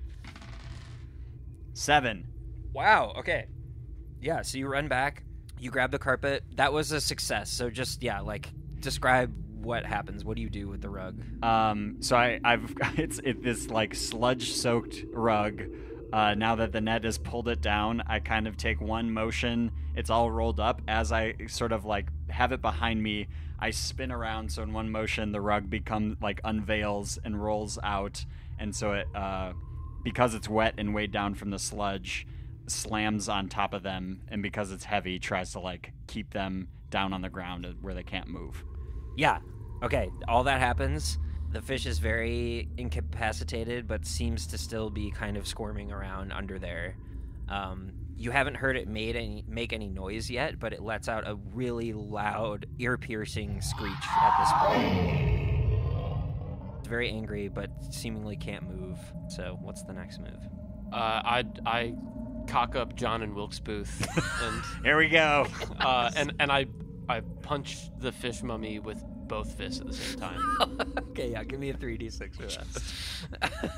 Seven. Wow. Okay. Yeah. So you run back. You grab the carpet. That was a success. So just yeah, like describe what happens. What do you do with the rug? Um, so I, I've it's it, this like sludge-soaked rug. Uh, now that the net has pulled it down, I kind of take one motion. It's all rolled up. As I sort of like have it behind me, I spin around. So in one motion, the rug becomes like unveils and rolls out. And so it, uh, because it's wet and weighed down from the sludge, slams on top of them. And because it's heavy, tries to like keep them down on the ground where they can't move. Yeah. Okay. All that happens. The fish is very incapacitated, but seems to still be kind of squirming around under there. Um, you haven't heard it made any, make any noise yet, but it lets out a really loud, ear-piercing screech at this point. It's very angry, but seemingly can't move. So what's the next move? Uh, I I cock up John and Wilkes Booth, and Here we go. uh, and and I I punch the fish mummy with both fists at the same time. Okay, yeah, give me a three d six for that.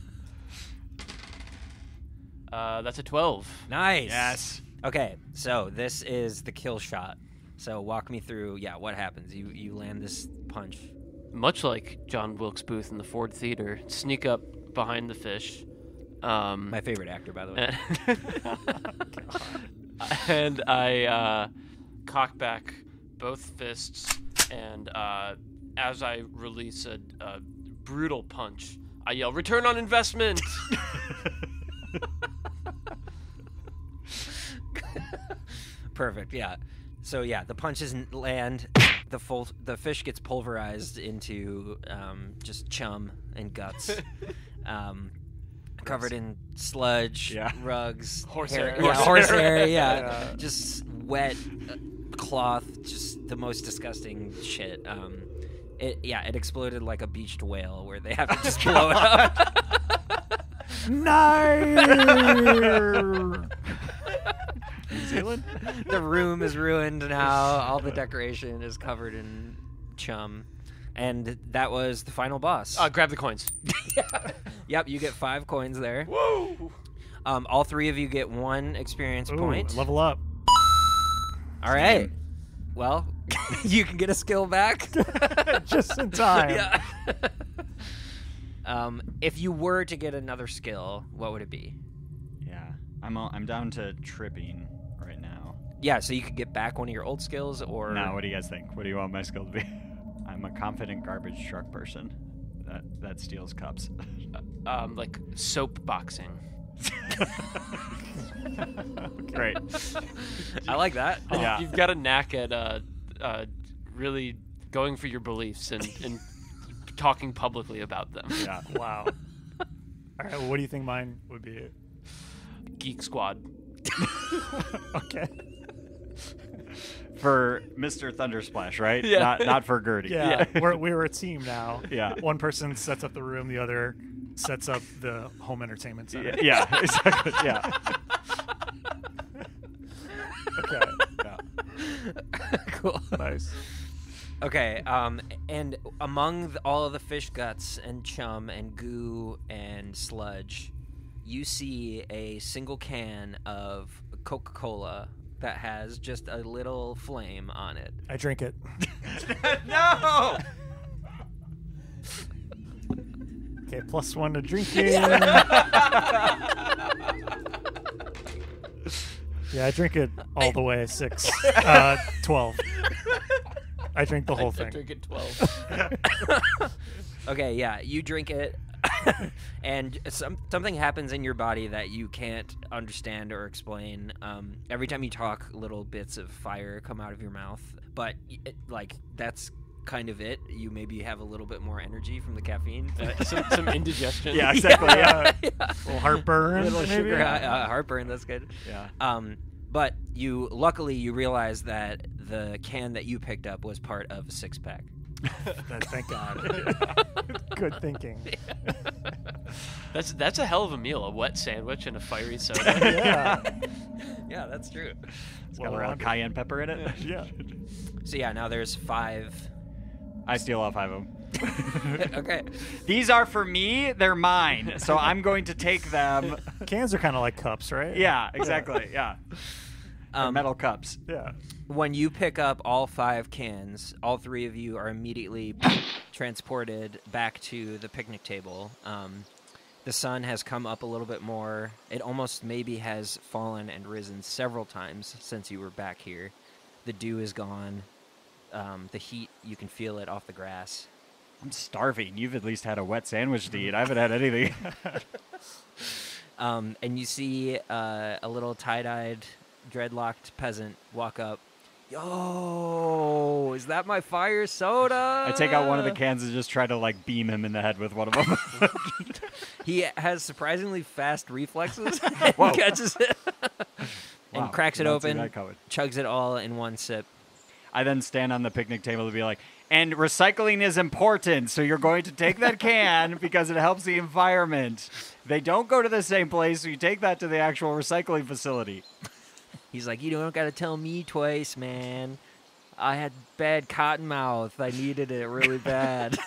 uh, that's a twelve. Nice. Yes. Okay, so this is the kill shot. So walk me through, yeah, what happens? You you land this punch. Much like John Wilkes Booth in the Ford Theater, sneak up behind the fish. Um, My favorite actor, by the way. and I uh, cock back both fists, and uh, as I release a, a brutal punch, I yell, "Return on investment!" Perfect, yeah. So yeah, the punches n- land, the full the fish gets pulverized into um, just chum and guts, um, covered in sludge, Yeah. rugs, Horsehair. hair, yeah, horsehair, yeah, Yeah. just wet uh, cloth, just the most disgusting shit. Um, it yeah, it exploded like a beached whale, where they have to just blow it up. Nice. New Zealand? The room is ruined now. All the decoration is covered in chum. And that was the final boss. Uh, grab the coins. Yep, you get five coins there. Whoa! Um, all three of you get one experience Ooh, point. level up. All right. Well, you can get a skill back. Just in time. Yeah. um, if you were to get another skill, what would it be? Yeah. I'm all, I'm down to tripping right now. Yeah, so you could get back one of your old skills, or Now, what do you guys think? What do you want my skill to be? I'm a confident garbage truck person that that steals cups. Um, like soap boxing. Great. I like that. Yeah. You've got a knack at uh, uh, really going for your beliefs and, and talking publicly about them. Yeah. Wow. All right, well, what do you think mine would be? Geek Squad. Okay. For Mister Thundersplash, right? Yeah. Not not for Gertie. Yeah, we're, we're a team now. Yeah. One person sets up the room, the other sets up the home entertainment center. Yeah. Yeah. Exactly. Yeah. Okay. Yeah. Cool. Nice. Okay, um, and among the, all of the fish guts and chum and goo and sludge, you see a single can of Coca-Cola that has just a little flame on it. I drink it. No. Okay, plus one to drinking. Yeah, I drink it all the way. Six, uh, twelve. I drink the whole I thing. drink it twelve. Okay, yeah, you drink it, and some something happens in your body that you can't understand or explain. Um, every time you talk, little bits of fire come out of your mouth, but it, like that's kind of it. You maybe have a little bit more energy from the caffeine. Uh, some, some indigestion. Yeah. Exactly. Yeah. yeah. A little heartburn. little maybe? sugar high, uh, heartburn. That's good. Yeah. Um, but you luckily you realize that the can that you picked up was part of a six pack. That- Thank God. Good thinking. That's that's a hell of a meal. A wet sandwich and a fiery soda. Yeah. Yeah, that's true. It's got a Well, little I'm- cayenne pepper in it. Yeah. So yeah, now there's five. I steal all five of them. Okay. These are for me. They're mine. So I'm going to take them. Cans are kind of like cups, right? Yeah. Exactly. Yeah. They're Um, metal cups. Yeah. When you pick up all five cans, all three of you are immediately transported back to the picnic table. Um, the sun has come up a little bit more. It almost maybe has fallen and risen several times since you were back here. The dew is gone. Um, the heat, you can feel it off the grass. I'm starving. You've at least had a wet sandwich to eat. I haven't had anything. Um, and you see uh, a little tie-dyed, dreadlocked peasant walk up. Yo, is that my fire soda? I take out one of the cans and just try to like beam him in the head with one of them. He has surprisingly fast reflexes. Whoa. and catches it and Wow, cracks it did not see open, that coming. chugs it all in one sip. I then stand on the picnic table to be like, and recycling is important, so you're going to take that can because it helps the environment. They don't go to the same place, so you take that to the actual recycling facility. He's like, you don't got to tell me twice, man. I had bad cotton mouth. I needed it really bad.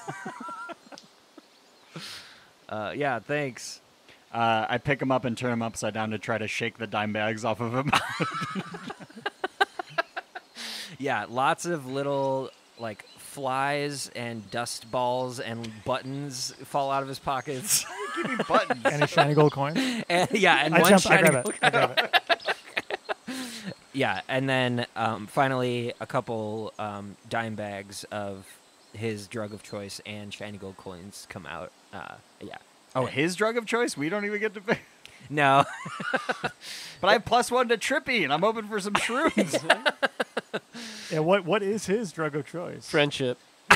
uh, yeah, thanks. Uh, I pick him up and turn him upside down to try to shake the dime bags off of him. Yeah, lots of little, like, flies and dust balls and buttons fall out of his pockets. Give me buttons. Any shiny gold coins? And, yeah, and I one jump, I shiny grab it. I grab it. Yeah, and then um, finally a couple um, dime bags of his drug of choice and shiny gold coins come out. Uh, yeah. Oh, his drug of choice? We don't even get to pick. No. But I have plus one to Trippy, and I'm hoping for some shrooms. Yeah, what what is his drug of choice? Friendship.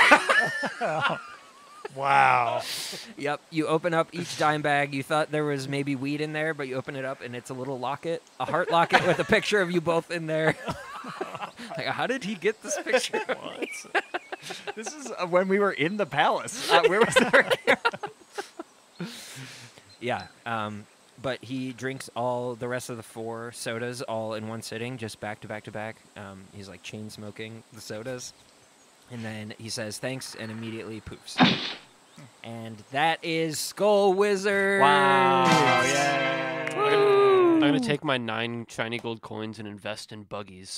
Wow. Yep, you open up each dime bag. You thought there was maybe weed in there, but you open it up and it's a little locket, a heart locket with a picture of you both in there. Like, how did he get this picture? What? This is uh, when we were in the palace. Uh, where was our camera? Yeah, um, but he drinks all the rest of the four sodas all in one sitting, just back to back to back. Um, he's like chain smoking the sodas. And then he says thanks and immediately poofs. And that is Skull Wizard. Wow. Yeah. I'm going to take my nine shiny gold coins and invest in buggies.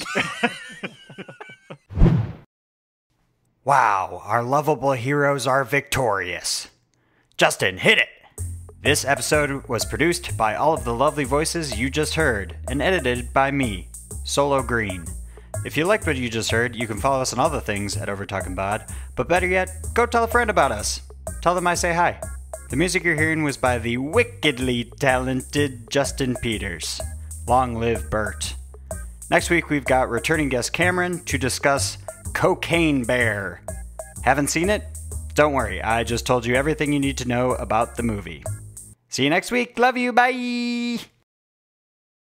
Wow, our lovable heroes are victorious. Justin, hit it! This episode was produced by all of the lovely voices you just heard and edited by me, Solo Green. If you liked what you just heard, you can follow us on all the things at Overtalking Pod, but better yet, go tell a friend about us. Tell them I say hi. The music you're hearing was by the wickedly talented Justin Peters. Long live Bert. Next week, we've got returning guest Cameron to discuss Cocaine Bear. Haven't seen it? Don't worry, I just told you everything you need to know about the movie. See you next week. Love you. Bye.